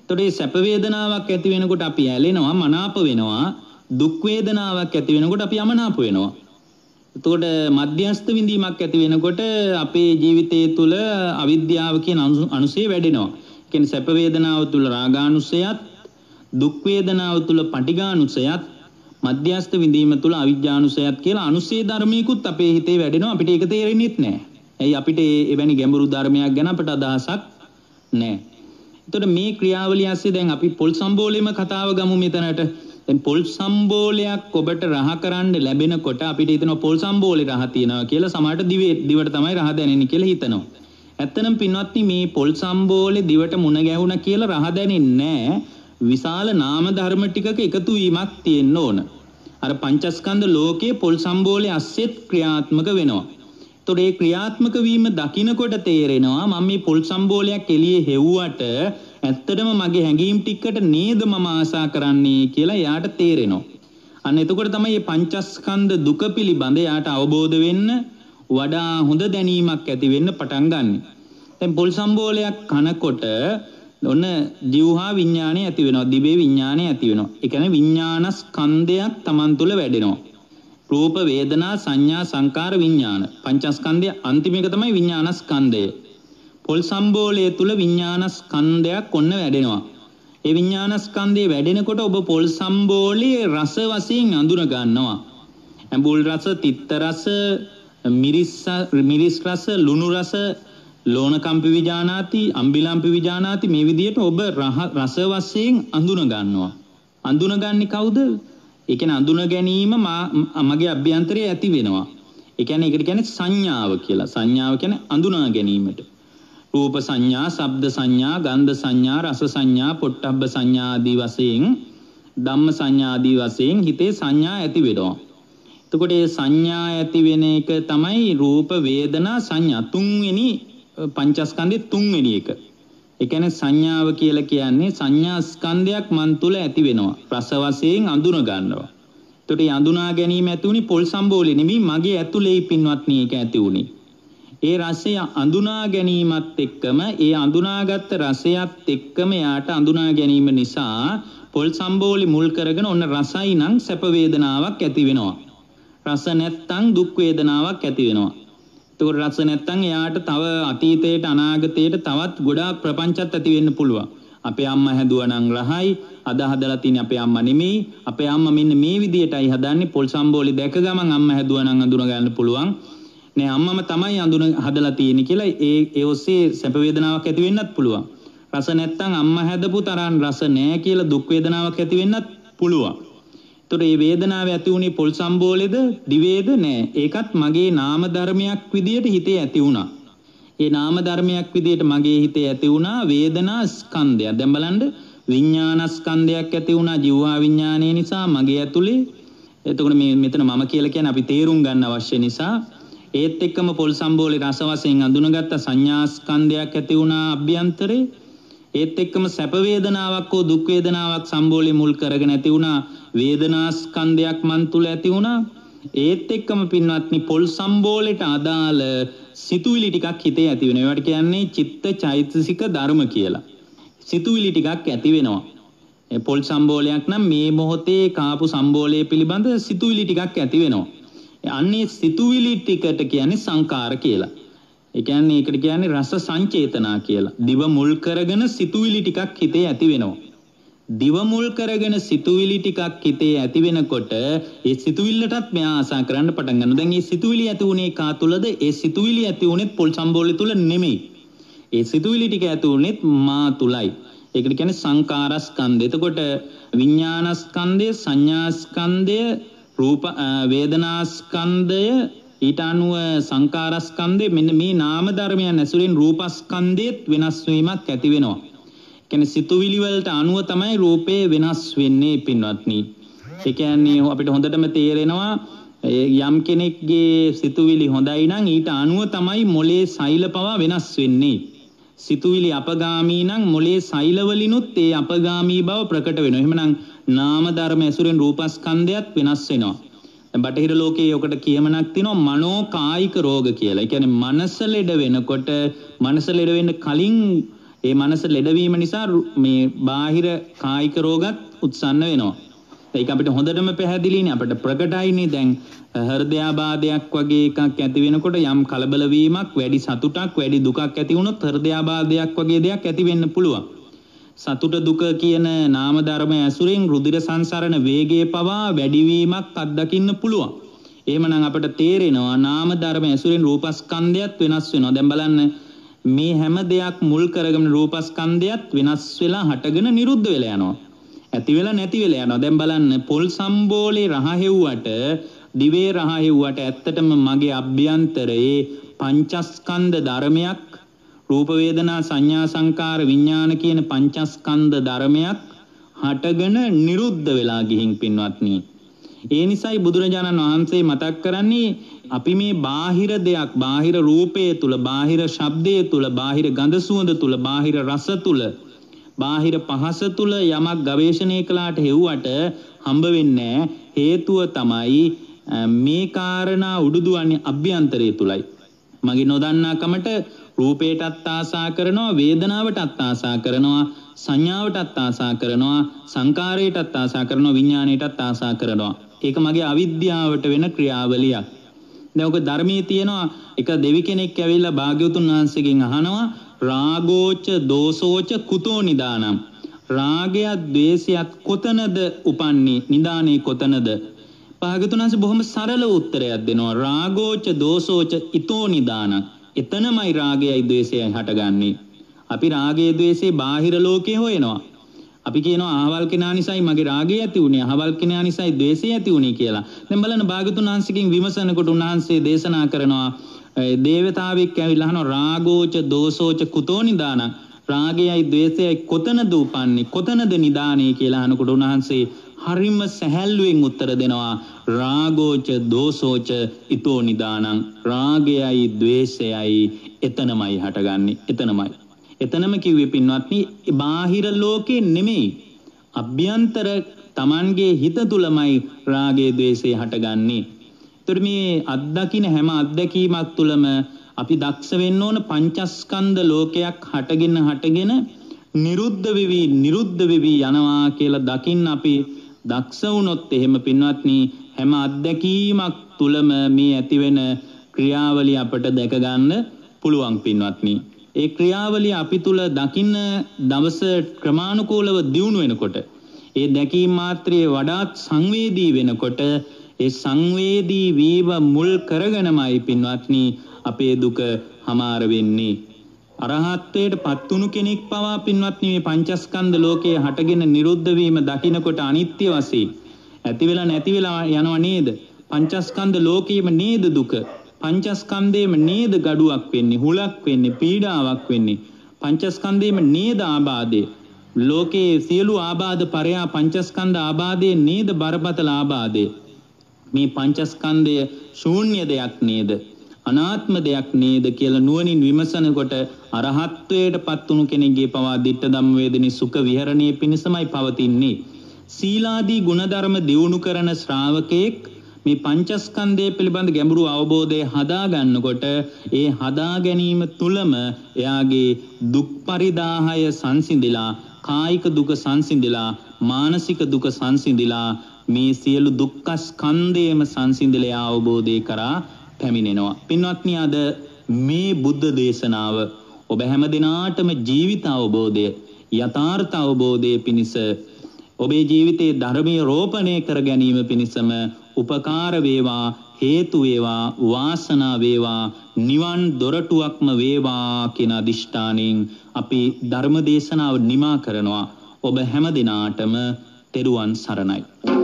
එතකොට මේ සැප වේදනාවක් ඇති වෙනකොට අපි ඇලෙනවා, මනාප වෙනවා. දුක් වේදනාවක් ඇති වෙනකොට අපි අමනාප වෙනවා. එතකොට මධ්‍යස්ථ විඳීමක් ඇති වෙනකොට අපේ ජීවිතය තුළ අවිද්‍යාව කියන අනුසය වැඩෙනවා. ඒ කියන්නේ සැප වේදනාව තුළ රාගානුසයත්, දුක් වේදනාව තුළ පටිඝානුසයත්, මධ්‍යස්ථ විඳීම තුළ අවිජ්ජානුසයත් කියලා අනුසය ධර්මයකුත් අපේ හිතේ වැඩෙනවා. අපිට ඒක තේරෙන්නෙත් නැහැ. ඇයි අපිට එවැනි ගැඹුරු ධර්මයක් ගැන අපට අදහසක් නැහැ. එතකොට මේ ක්‍රියාවලිය ඇස්සේ දැන් අපි පොල් සම්බෝලෙම කතාව ගමු මෙතනට. දැන් පොල් සම්බෝලයක් ඔබට රහ කරන්න ලැබෙනකොට අපිට හිතෙනවා පොල් සම්බෝලේ රහ තියනවා කියලා. සමහරට දිවේ දිවට තමයි රහ දැනෙන්නේ කියලා හිතනවා. ඇත්තනම් පින්වත්නි මේ පොල් සම්බෝලේ දිවට මුණ ගැහුණා කියලා රහ දැනෙන්නේ නැහැ. විශාල නාම ධර්ම ටිකක එකතු වීමක් තියෙන්න ඕන. අර පංචස්කන්ධ ලෝකයේ පොල් සම්බෝලේ අස්සෙත් ක්‍රියාත්මක වෙනවා. එතකොට ඒ ක්‍රියාත්මක වීම දකින්නකොට තේරෙනවා මම මේ පොල් සම්බෝලයක් එළියේ හෙව්වට ඇත්තටම මගේ හැඟීම් ටිකට නේද මම ආසා කරන්නේ කියලා එයාට තේරෙනවා. අන්න එතකොට තමයි මේ පංචස්කන්ධ දුක පිළිබඳ එයාට අවබෝධ වෙන්න වඩා හොඳ දැනීමක් ඇති වෙන්න පටන් ගන්නෙ. දැන් පොල් සම්බෝලයක් කනකොට ඔන්න ජීවහා විඥානය ඇති වෙනවා, දිවේ විඥානය ඇති වෙනවා. ඒ කියන්නේ විඥානස්කන්ධයක් Taman තුල වැඩෙනවා. රූප වේදනා සංඥා සංකාර විඥාන පංචස්කන්ධය අන්තිම එක තමයි විඥානස්කන්ධය. පොල් සම්බෝලයේ තුල විඥානස්කන්ධයක් ඔන්න වැඩෙනවා. ඒ විඥානස්කන්ධය වැඩෙනකොට ඔබ පොල් සම්බෝලයේ රස වශයෙන් අඳුන ගන්නවා. ඇඹුල් රස, තිත්ත රස, මිරිස් මිරිස් රස, ලුණු රස, ලෝණකම්පි විජානාති, අම්බිලම්පි විජානාති මේ විදිහට ඔබ රස වශයෙන් අඳුන ගන්නවා. අඳුනගන්නේ කවුද? ඒ කියන්නේ අඳුන ගැනීම මගේ අභ්‍යන්තරයේ ඇති වෙනවා. ඒ කියන්නේ ඒකට කියන්නේ සංඥාව කියලා. සංඥාව කියන්නේ අඳුනා ගැනීමට. රූප සංඥා, ශබ්ද සංඥා, ගන්ධ සංඥා, රස සංඥා, පොට්ටබ්බ සංඥා ආදී වශයෙන්, ධම්ම සංඥා ආදී වශයෙන් හිතේ සංඥා ඇති වෙනවා. එතකොට මේ සංඥා ඇති වෙන එක තමයි රූප වේදනා සංඥා තුන්වෙනි පංචස්කන්ධයේ තුන්වෙනි එක. ඒ කියන්නේ සංඥාව කියලා කියන්නේ සංඥා ස්කන්ධයක් මන් තුල ඇති වෙනවා. රස වශයෙන් අඳුන ගන්නවා. එතකොට මේ අඳුනා ගැනීම ඇති උනේ පොල් සම්බෝලේ නෙමෙයි, මගේ ඇතුලේ පින්වත්නි ඒක ඇති උනේ. ඒ රසය අඳුනා ගැනීමත් එක්කම ඒ අඳුනාගත් රසයත් එක්කම යාට අඳුනා ගැනීම නිසා පොල් සම්බෝලි මුල් කරගෙන ඔන්න රසයි නම් සැප වේදනාවක් ඇති වෙනවා. රස නැත්තම් දුක් වේදනාවක් ඇති වෙනවා. ඒතකොට රස නැත්තම් යාට තව අතීතයට අනාගතයට තවත් ගොඩාක් ප්‍රපංචත් ඇති වෙන්න පුළුවන්. අපේ අම්මා හැදුවා නම් රහයි, අද හදලා තියෙන අපේ අම්මා නෙමෙයි. අපේ අම්මා මෙන්න මේ විදියටයි හදන්නේ. පොල් සම්බෝලි දැක ගමන් අම්මා හැදුවා නම් අඳුන ගන්න පුළුවන්. නේ අම්මම තමයි අඳුන හදලා තියෙන්නේ කියලා ඒ ඒ ඔස්සේ සැප වේදනාවක් ඇති වෙන්නත් පුළුවන්. රස නැත්තම් අම්මා හැදපු තරම් රස නැහැ කියලා දුක් වේදනාවක් ඇති වෙන්නත් පුළුවන්. ඒතර මේ වේදනාව ඇති උනේ පොල් සම්බෝලෙද දිවේද නැහැ. ඒකත් මගේ නාම ධර්මයක් විදියට හිතේ ඇති වුණා. ඒ නාම ධර්මයක් විදියට මගේ හිතේ ඇති වුණා වේදනා ස්කන්ධය. දැන් බලන්න විඥාන ස්කන්ධයක් ඇති වුණා ජීවා විඥානය නිසා මගේ ඇතුලේ. එතකොට මේ මෙතන මම කියලා කියන්නේ අපි තේරුම් ගන්න අවශ්‍ය නිසා ඒත් එක්කම පොල් සම්බෝලේ රස වශයෙන් අඳුනගත්ත සංඥා ස්කන්ධයක් ඇති වුණා අභ්‍යන්තරේ. ඒත් එක්කම සැප වේදනාවක් හෝ දුක් වේදනාවක් සම්බෝලේ මුල් කරගෙන ඇති වුණා වේදනා ස්කන්ධයක් මන් තුල ඇති වුණා. ඒත් එක්කම පින්වත්නි පොල් සම්බෝලේට අදාළ සිතුවිලි ටිකක් හිතේ ඇති වෙනවා. ඒවට කියන්නේ චිත්ත චෛතසික ධර්ම කියලා. සිතුවිලි ටිකක් ඇති වෙනවා. ඒ පොල් සම්බෝලයක් නම් මේ මොහොතේ කාපු සම්බෝලයේ පිළිබඳ සිතුවිලි ටිකක් ඇති වෙනවා. අන්නේ සිතුවිලි ටිකට කියන්නේ සංකාර කියලා. ඒ කියන්නේ ඒකට කියන්නේ රස සංචේතනා කියලා. දිව මුල් කරගෙන සිතුවිලි ටිකක් හිතේ ඇති වෙනවා. දිව මුල් කරගෙන සිතුවිලි ටිකක් හිතේ ඇති වෙනකොට ඒ සිතුවිල්ලටත් මෙයා ආසා කරන්න පටන් ගන්නවා. දැන් මේ සිතුවිලි ඇති උනේ කා තුලද? ඒ සිතුවිලි ඇති උනේත් පොල් සම්බෝලේ තුල නෙමෙයි. ඒ සිතුවිලි ටික ඇති උනේත් මා තුලයි. ඒකට කියන්නේ සංකාරස්කන්ධය. එතකොට විඥානස්කන්ධය, සංඥාස්කන්ධය, රූප වේදනාස්කන්ධය, ඊට අනුව සංකාරස්කන්ධය, මෙන්න මේ නාම ධර්මයන් ඇසුරින් රූපස්කන්ධයත් වෙනස් වීමක් ඇති වෙනවා. කියන්නේ සිතුවිලි වලට අනුව තමයි රූපේ වෙනස් වෙන්නේ පින්වත්නි. ඒ කියන්නේ අපිට හොඳටම තේරෙනවා යම් කෙනෙක්ගේ සිතුවිලි හොඳයි නම් ඊට අනුව තමයි මොලේ සෛල පවා වෙනස් වෙන්නේ. සිතුවිලි අපගාමී නම් මොලේ සෛලවලිනුත් ඒ අපගාමී බව ප්‍රකට වෙනවා. එහෙමනම් නාම ධර්ම ඇසුරෙන් රූපස්කන්ධයත් වෙනස් වෙනවා. දැන් බටහිර ලෝකයේ ඔකට කියමනක් තියෙනවා මනෝ කායික රෝග කියලා. ඒ කියන්නේ මනස ලෙඩ වෙනකොට මනස ලෙඩ වෙන්න කලින් ඒ මනස ලෙඩවීම නිසා මේ බාහිර කායික රෝගත් උත්සන්න වෙනවා. ඒක අපිට හොඳටම පැහැදිලිනේ අපිට ප්‍රකටයිනේ දැන් හෘදයාබාධයක් වගේ එකක් ඇති වෙනකොට යම් කලබල වීමක් වැඩි සතුටක් වැඩි දුකක් ඇති වුණොත් හෘදයාබාධයක් වගේ දෙයක් ඇති වෙන්න පුළුවන්. සතුට දුක කියන නාම ධර්ම ඇසුරෙන් රුධිර සංසරණ වේගයේ පවා වැඩිවීමක් අත්දකින්න පුළුවන්. එහෙමනම් අපිට තේරෙනවා නාම ධර්ම ඇසුරෙන් රූපස්කන්ධයත් වෙනස් වෙනවා. දැන් බලන්න මේ හැම දෙයක් මුල් කරගෙන රූපස්කන්ධයත් වෙනස් වෙලා හටගෙන නිරුද්ධ වෙලා යනවා. ඇති වෙලා නැති වෙලා යනවා. දැන් බලන්න පොල් සම්බෝලේ රහ හෙව්වට දිවේ රහ හෙව්වට ඇත්තටම මගේ අභ්‍යන්තරයේ පංචස්කන්ධ ධර්මයක් රූප වේදනා සංඥා සංකාර විඥාන කියන පංචස්කන්ධ ධර්මයක් හටගෙන නිරුද්ධ වෙලා ගිහින් පින්වත්නි. ඒ නිසායි බුදුරජාණන් වහන්සේ මතක් කරන්නේ අපි මේ බාහිර දෙයක් බාහිර රූපයේ තුල බාහිර ශබ්දයේ තුල බාහිර ගඳ සුවඳ තුල බාහිර රස තුල බාහිර පහස තුල යමක් ගවේෂණය කළාට හෙව්වට හම්බ වෙන්නේ හේතුව තමයි මේ කාරණා උඩුදුවන්නේ අභ්‍යන්තරය තුලයි. මගේ නොදන්නාකමට රූපයටත් ආසා කරනවා වේදනාවටත් ආසා කරනවා සංඥාවටත් ආසා කරනවා සංකාරයටත් ආසා කරනවා විඥාණයටත් ආසා කරනවා. ඒක මගේ අවිද්‍යාවට වෙන ක්‍රියාවලියක්. දැන් ඔක ධර්මයේ තියෙනවා එක දෙවි කෙනෙක් ඇවිල්ලා භාග්‍යවතුන් වහන්සේගෙන් අහනවා රාගෝච දෝසෝච කුතෝ නිදානම් රාගයත් ද්වේෂයත් කොතනද උපන්නේ නිදානේ කොතනද? භාග්‍යවතුන් වහන්සේ බොහොම සරල උත්තරයක් දෙනවා රාගෝච දෝසෝච ඊතෝ නිදානම් එතනමයි රාගයයි ද්වේෂයයි හටගන්නේ. අපි රාගයේ ද්වේෂේ බාහිර ලෝකේ හොයනවා. අපි කියනවා අහවල් කෙනා නිසායි මගේ රාගය ඇති වුනේ අහවල් කෙනා නිසායි ද්වේෂය ඇති වුනේ කියලා. දැන් බලන්න භාග්‍යවතුන් වහන්සේගෙන් විමසනකොට උන්වහන්සේ දේශනා කරනවා දේවතාවෙක් ඇවිල්ලා අහනවා රාගෝච දෝසෝච කුතෝ නිදාන රාගයයි ද්වේෂයයි කොතනද උපන්නේ කොතනද නිදානේ කියලා අහනකොට උන්වහන්සේ හරිම සැහැල්ලුවෙන් උත්තර දෙනවා රාගෝච දෝසෝච ඊතෝ නිදානං රාගයයි ද්වේෂයයි එතනමයි හටගන්නේ එතනමයි. එතනම කිව්වේ පින්වත්නි බාහිර ලෝකේ නෙමෙයි අභ්‍යන්තර Tamanගේ හිත තුලමයි රාගයේ ද්වේෂය හටගන්නේ. ඒතර මේ අත්දකින්න හැම අත්දැකීමක් තුලම අපි දක්ෂ වෙන්න ඕන පංචස්කන්ධ ලෝකයක් හටගෙන හටගෙන නිරුද්ධ වෙවි නිරුද්ධ වෙවි යනවා කියලා දකින්න අපි දක්ෂ වුණොත් එහෙම පින්වත්නි හැම අත්දැකීමක් තුලම මේ ඇතිවෙන ක්‍රියාවලිය අපට දැක ගන්න පුළුවන් පින්වත්නි. ඒ ක්‍රියාවලිය අපි තුල දකින්න දවස ක්‍රමානුකූලව දියුණු වෙනකොට ඒ දැකීම් මාත්‍රයේ වඩාත් සංවේදී වෙනකොට ඒ සංවේදී වීම මුල් කරගෙනමයි පින්වත්නි අපේ දුක හමාර වෙන්නේ. අරහත්ත්වයට පත්තුණු කෙනෙක් පවා පින්වත්නි මේ පංචස්කන්ධ ලෝකයේ හටගෙන නිරුද්ධ වීම දකින්නකොට අනිත්‍ය වශයෙන් ඇති වෙලා නැති වෙලා යනවා නේද? පංචස්කන්ධ ලෝකයේම නේද දුක? පංචස්කන්ධයේම නේද gaduwak වෙන්නේ, හුලක් වෙන්නේ, පීඩාවක් වෙන්නේ? පංචස්කන්ධයේම නේද ආබාධය? ලෝකයේ සියලු ආබාධ පරයා පංචස්කන්ධ ආබාධයේ නේද බරපතල ආබාධය? මේ පංචස්කන්ධය ශූන්‍ය දෙයක් නේද? අනාත්ම දෙයක් නේද කියලා නුවණින් විමසන කොට අරහත්ත්වයට පත්තුණු කෙනෙක්ගේ පවා ditta ධම්ම වේදිනී සුඛ විහරණයේ පිණසමයි පවතින්නේ. සීලාදී ගුණධර්ම දියුණු කරන ශ්‍රාවකෙක් මේ පංචස්කන්ධය පිළිබඳ ගැඹුරු අවබෝධය හදා ගන්නකොට ඒ හදා ගැනීම තුලම එයාගේ දුක් පරිදාහය සංසිඳිලා කායික දුක සංසිඳිලා මානසික දුක සංසිඳිලා මේ සියලු දුක්ඛ ස්කන්ධයම සංසිඳිලා අවබෝධය කරා පැමිණෙනවා. පින්වත්නි අද මේ බුද්ධ දේශනාව ඔබ හැම දිනාටම ජීවිත අවබෝධය යථාර්ථ අවබෝධය පිණිස ඔබේ ජීවිතයේ ධර්මීය රෝපණය කර ගැනීම පිණිසම උපකාර වේවා හේතු වේවා වාසනාව වේවා නිවන් දොරටුවක්ම වේවා කියන අදිෂ්ඨානෙන් අපි ධර්ම දේශනාව නිමා කරනවා. ඔබ හැම දිනාටම තෙරුවන් සරණයි.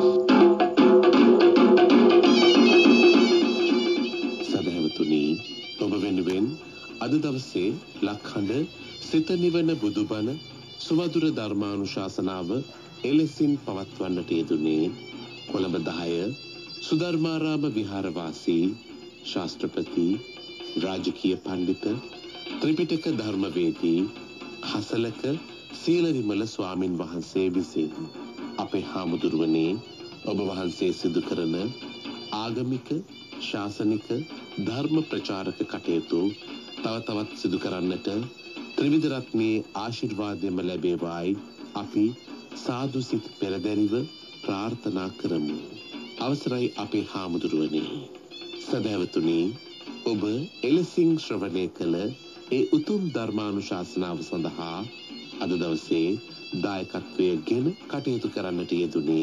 ඔබ වෙනුවෙන් අද දවසේ ලක්හඬ සිත නිවන බුදුබණ සුමధుර ධර්මානුශාසනාව එලෙසින් පවත්වන්නට යෙදුනේ කොළඹ දහය සුධර්මාරාම විහාරවාසී ශාස්ත්‍රපති රාජකීය පඬිත ත්‍රිපිටක ධර්මවේදී හසලක සීලවිමල ස්වාමින් වහන්සේ විසින් අපේ හාමුදුරුවනේ ඔබ වහන්සේ සිදු කරන ආගමික ශාසනික ධර්ම ප්‍රචාරක කටයුතු තව තවත් සිදු කරන්නට ත්‍රිවිධ රත්නයේ ආශිර්වාදයම ලැබේවායි අපි සාදු සිත පෙරදැරිව ප්‍රාර්ථනා කරමු. අවසරයි අපේ හාමුදුරුවනේ. සදහැවතුනි, ඔබ එලෙසින් ශ්‍රවණය කළ ඒ උතුම් ධර්මානුශාසනාව සඳහා අද දවසේ දායකත්වයෙන් කටයුතු කරන්නට යෙදුනේ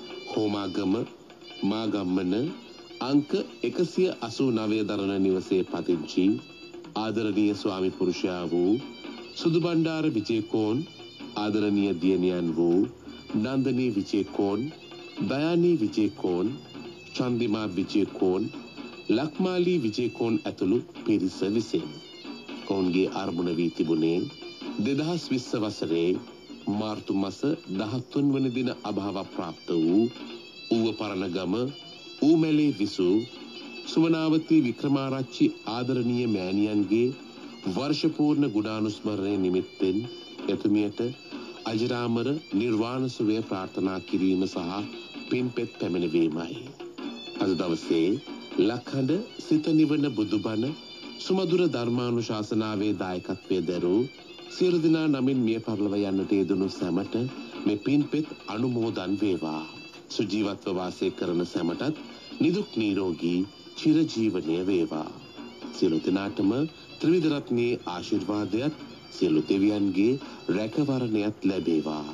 හෝමාගම මාගම්මන අංක එකසිය අසූ නවය දරන නිවසේ පදිංචි ආදරණීය ස්වාමි පුරුෂයා වූ සුදු බණ්ඩාර විජේකෝන්, ආදරණීය දියණියන් වූ නන්දනී විජේකෝන්, දයානී විජේකෝන්, චන්දිමා විජේකෝන්, ලක්මාලී විජේකෝන් ඇතුළු පිරිස විසින් ඔවුන්ගේ අරමුණ වී තිබුණේ දෙදහස් විස්ස වසරේ මාර්තු මස දහතුන් වන දින අභාව ප්‍රාප්ත වූ ඌව පරණගම ඌමැලේ විසූ සුමනාවතී වික්‍රමාරච්චි ආදරණීය මෑණියන්ගේ වර්ෂපූර්ණ ගුණානුස්මරණය නිමිත්තෙන් එතුමියට අජරාමර නිර්වාණ සුවය ප්‍රාර්ථනා කිරීම සහ පින්පෙත් පැමිණවීමයි. අද දවසේ ලක්හඬ සිත නිවන බුදුබණ සුමధుර ධර්මානුශාසනාවේ දායකත්වයේ දරූ සියලු දෙනා නමින් මිය පරලොව යන්නට යෙදුණු සැමට මේ පින්පෙත් අනුමෝදන් වේවා. සුජීවත්ව වාසය කරන සැමටත් නිදුක් නිරෝගී චිරජීවනය වේවා. සියලු දෙනාටම ත්‍රිවිධ රත්නයේ ආශිර්වාදයත් සියලු දෙවියන්ගේ රැකවරණයත් ලැබේවා.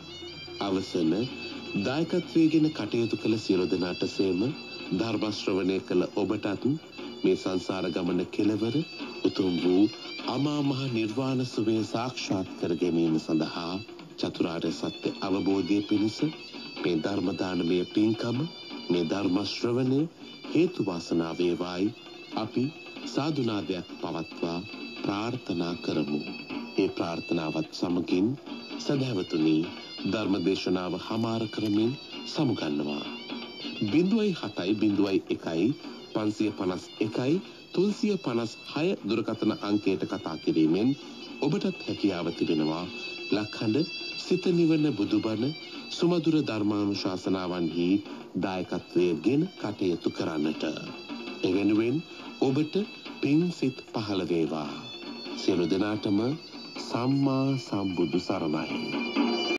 අවසන දායකත්වයෙන් කටයුතු කළ සියලු දෙනාට සේම ධර්ම ශ්‍රවණය කළ ඔබටත් මේ සංසාර ගමන කෙලවර උතුම් වූ අමා මහ නිර්වාණ සුවය සාක්ෂාත් කර ගැනීම සඳහා චතුරාර්ය සත්‍ය අවබෝධයේ පිණිස මේ ධර්ම දානමය පින්කම, මේ ධර්ම ශ්‍රවණය හේතු වාසනා වේවායි අපි සාදුනාදයක් පවත්වා ප්‍රාර්ථනා කරමු. ඒ ප්‍රාර්ථනාවත් සමගින් සදහැවතුනි, ධර්ම දේශනාව හමාර කරමින් සමුගන්නවා. බිඳුවයි හතයි බිඳුවයි එකයි පන්සිය පනස් එකයි තුන්සිය පනස් හය දුරකථන අංකයට කතා කිරීමෙන් ඔබටත් හැකියාව තිබෙනවා ලක්හඬ සිත නිවන බුදුබණ සුමధుර ධර්මානුශාසනාවන්හි දායකත්වයෙන් කටයුතු කරන්නට. එවෙනුවෙන් ඔබට පින් සිත් පහළ වේවා. සියලු දෙනාටම සම්මා සම්බුදු සරණයි.